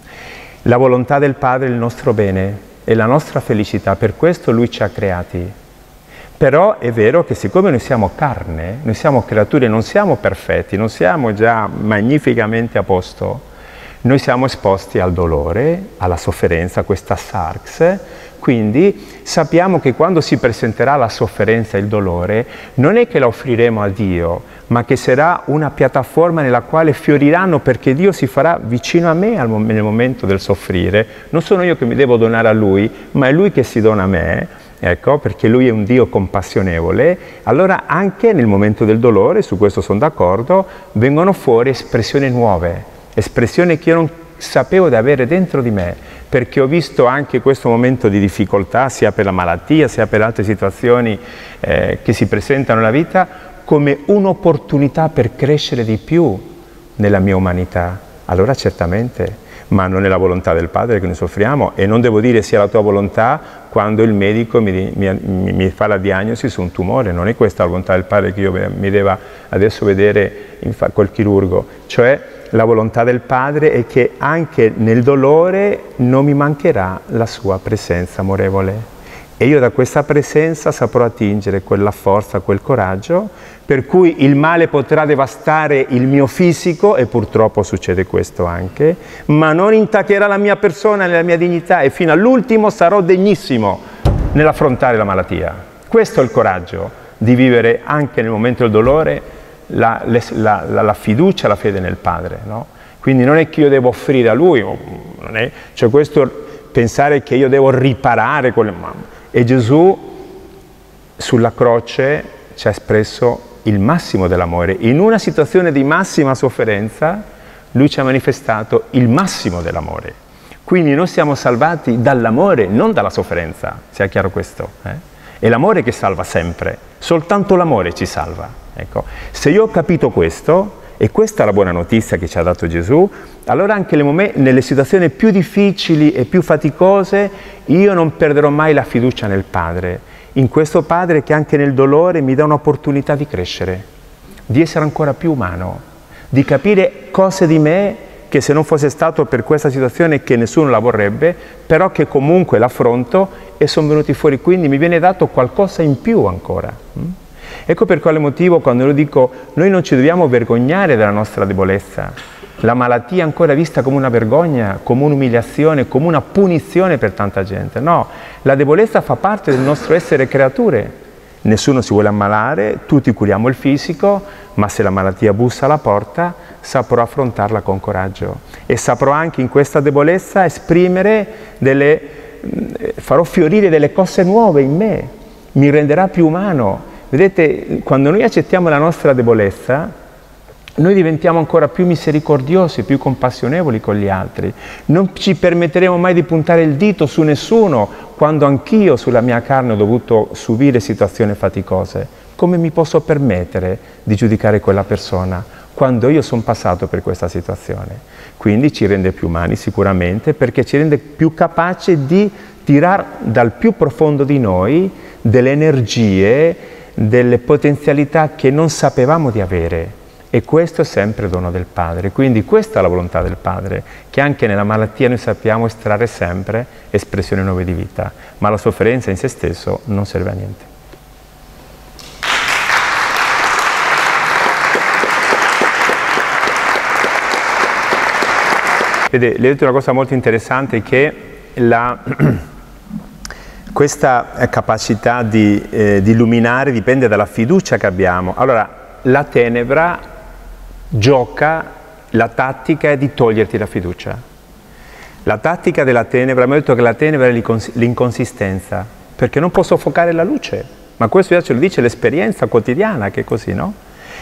La volontà del Padre è il nostro bene, è la nostra felicità, per questo Lui ci ha creati. Però è vero che siccome noi siamo carne, noi siamo creature, non siamo perfetti, non siamo già magnificamente a posto, noi siamo esposti al dolore, alla sofferenza, a questa sarx. Quindi sappiamo che quando si presenterà la sofferenza e il dolore, non è che la offriremo a Dio, ma che sarà una piattaforma nella quale fioriranno, perché Dio si farà vicino a me nel momento del soffrire. Non sono io che mi devo donare a Lui, ma è Lui che si dona a me, ecco, perché Lui è un Dio compassionevole. Allora anche nel momento del dolore, su questo sono d'accordo, vengono fuori espressioni nuove, espressioni che io non sapevo di avere dentro di me, perché ho visto anche questo momento di difficoltà, sia per la malattia, sia per altre situazioni che si presentano nella vita, come un'opportunità per crescere di più nella mia umanità. Allora certamente, ma non è la volontà del Padre che noi soffriamo, e non devo dire sia la tua volontà quando il medico mi fa la diagnosi su un tumore. Non è questa la volontà del Padre che io mi debba adesso vedere col chirurgo. Cioè la volontà del Padre è che anche nel dolore non mi mancherà la sua presenza amorevole. E io da questa presenza saprò attingere quella forza, quel coraggio, per cui il male potrà devastare il mio fisico, e purtroppo succede questo anche, ma non intaccherà la mia persona, la mia dignità, e fino all'ultimo sarò degnissimo nell'affrontare la malattia. Questo è il coraggio di vivere anche nel momento del dolore la fiducia, la fede nel Padre, no? Quindi non è che io devo offrire a Lui, non è, cioè questo pensare che io devo riparare e Gesù sulla croce ci ha espresso il massimo dell'amore. In una situazione di massima sofferenza, Lui ci ha manifestato il massimo dell'amore. Quindi noi siamo salvati dall'amore, non dalla sofferenza, sia chiaro questo. È l'amore che salva sempre, soltanto l'amore ci salva. Ecco. Se io ho capito questo, e questa è la buona notizia che ci ha dato Gesù, allora anche nelle situazioni più difficili e più faticose io non perderò mai la fiducia nel Padre, in questo Padre che anche nel dolore mi dà un'opportunità di crescere, di essere ancora più umano, di capire cose di me che se non fosse stato per questa situazione che nessuno la vorrebbe, però che comunque l'affronto e sono venuti fuori, quindi mi viene dato qualcosa in più ancora. Ecco per quale motivo quando io dico noi non ci dobbiamo vergognare della nostra debolezza. La malattia è ancora vista come una vergogna, come un'umiliazione, come una punizione per tanta gente. No, la debolezza fa parte del nostro essere creature. Nessuno si vuole ammalare, tutti curiamo il fisico, ma se la malattia bussa alla porta saprò affrontarla con coraggio e saprò anche in questa debolezza esprimere farò fiorire delle cose nuove in me, mi renderà più umano. Vedete, quando noi accettiamo la nostra debolezza, noi diventiamo ancora più misericordiosi, più compassionevoli con gli altri. Non ci permetteremo mai di puntare il dito su nessuno, quando anch'io sulla mia carne ho dovuto subire situazioni faticose. Come mi posso permettere di giudicare quella persona quando io sono passato per questa situazione? Quindi ci rende più umani sicuramente, perché ci rende più capaci di tirare dal più profondo di noi delle energie, delle potenzialità che non sapevamo di avere. E questo è sempre dono del Padre. Quindi questa è la volontà del Padre, che anche nella malattia noi sappiamo estrarre sempre espressioni nuove di vita, ma la sofferenza in se stesso non serve a niente. Vedete, le ho detto una cosa molto interessante, che questa capacità di illuminare dipende dalla fiducia che abbiamo. Allora, la tenebra gioca, la tattica è di toglierti la fiducia. La tattica della tenebra, abbiamo detto che la tenebra è l'inconsistenza, perché non può soffocare la luce, ma questo ce lo dice l'esperienza quotidiana, che è così, no?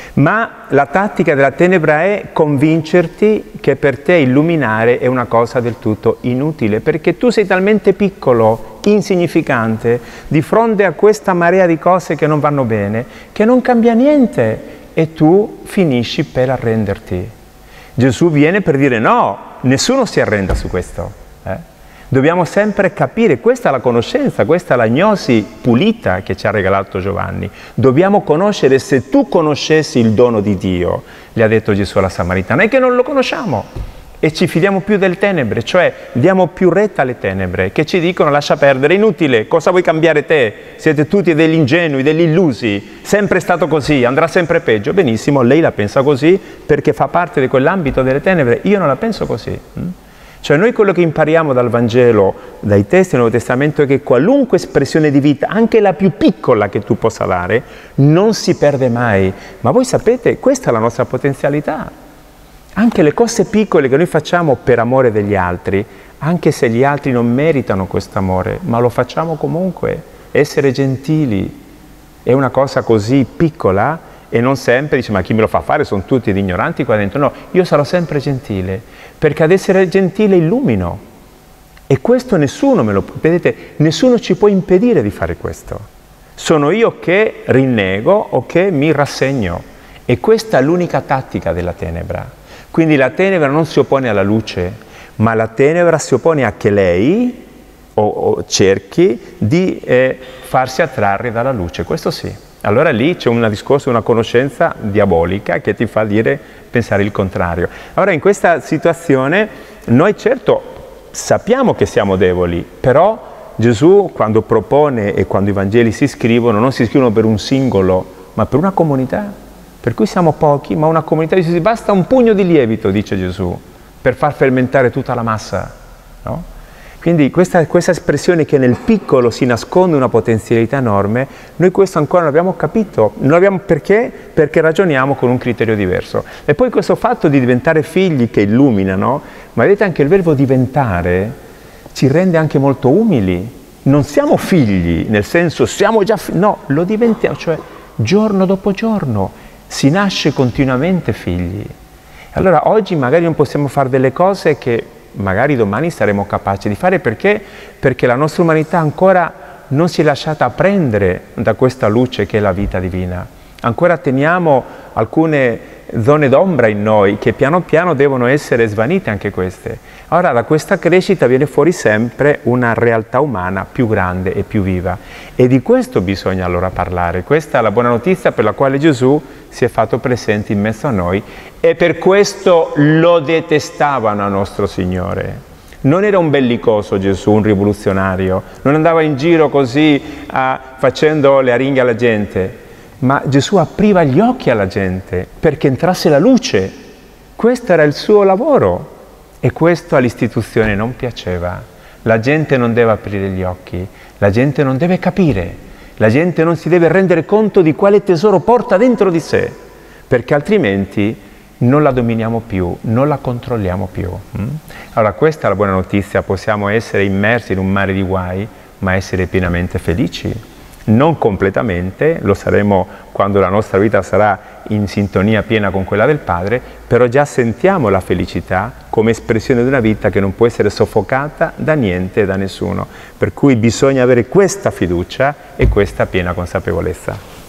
Ma la tattica della tenebra è convincerti che per te illuminare è una cosa del tutto inutile, perché tu sei talmente piccolo, insignificante, di fronte a questa marea di cose che non vanno bene, che non cambia niente e tu finisci per arrenderti. Gesù viene per dire no, nessuno si arrenda su questo. Dobbiamo sempre capire, questa è la conoscenza, questa è la gnosi pulita che ci ha regalato Giovanni. Dobbiamo conoscere, se tu conoscessi il dono di Dio, gli ha detto Gesù alla Samaritana, è che non lo conosciamo e ci fidiamo più delle tenebre, cioè diamo più retta alle tenebre, che ci dicono lascia perdere, è inutile, cosa vuoi cambiare te? Siete tutti degli ingenui, degli illusi, sempre è stato così, andrà sempre peggio. Benissimo, lei la pensa così perché fa parte di quell'ambito delle tenebre, io non la penso così. Cioè noi quello che impariamo dal Vangelo, dai testi del Nuovo Testamento, è che qualunque espressione di vita, anche la più piccola che tu possa dare, non si perde mai. Ma voi sapete, questa è la nostra potenzialità. Anche le cose piccole che noi facciamo per amore degli altri, anche se gli altri non meritano questo amore, ma lo facciamo comunque. Essere gentili è una cosa così piccola e non sempre dice ma chi me lo fa fare, sono tutti ignoranti qua dentro. No, io sarò sempre gentile, perché ad essere gentile illumino. E questo nessuno me lo... Vedete, nessuno ci può impedire di fare questo. Sono io che rinnego o che mi rassegno. E questa è l'unica tattica della tenebra. Quindi la tenebra non si oppone alla luce, ma la tenebra si oppone a che lei o cerchi di farsi attrarre dalla luce. Questo sì. Allora lì c'è un discorso, una conoscenza diabolica che ti fa pensare il contrario. Allora in questa situazione noi certo sappiamo che siamo deboli, però Gesù quando propone e quando i Vangeli si scrivono, non si scrivono per un singolo, ma per una comunità. Per cui siamo pochi, ma una comunità, dice, basta un pugno di lievito, dice Gesù, per far fermentare tutta la massa, no? Quindi questa espressione che nel piccolo si nasconde una potenzialità enorme, noi questo ancora non abbiamo capito. Non abbiamo perché? Perché ragioniamo con un criterio diverso. E poi questo fatto di diventare figli che illuminano, ma vedete anche il verbo diventare ci rende anche molto umili. Non siamo figli, nel senso siamo già no, lo diventiamo, cioè giorno dopo giorno si nasce continuamente figli. Allora oggi magari non possiamo fare delle cose che magari domani saremo capaci di fare, perché? Perché la nostra umanità ancora non si è lasciata prendere da questa luce che è la vita divina. Ancora teniamo alcune zone d'ombra in noi che piano piano devono essere svanite anche queste. Ora da questa crescita viene fuori sempre una realtà umana più grande e più viva. E di questo bisogna allora parlare. Questa è la buona notizia per la quale Gesù si è fatto presente in mezzo a noi e per questo lo detestavano a nostro Signore. Non era un bellicoso Gesù, un rivoluzionario, non andava in giro così facendo le aringhe alla gente, ma Gesù apriva gli occhi alla gente perché entrasse la luce. Questo era il suo lavoro e questo all'istituzione non piaceva. La gente non deve aprire gli occhi, la gente non deve capire, la gente non si deve rendere conto di quale tesoro porta dentro di sé, perché altrimenti non la dominiamo più, non la controlliamo più. Allora questa è la buona notizia, possiamo essere immersi in un mare di guai, ma essere pienamente felici. Non completamente, lo saremo quando la nostra vita sarà in sintonia piena con quella del Padre, però già sentiamo la felicità come espressione di una vita che non può essere soffocata da niente e da nessuno. Per cui bisogna avere questa fiducia e questa piena consapevolezza.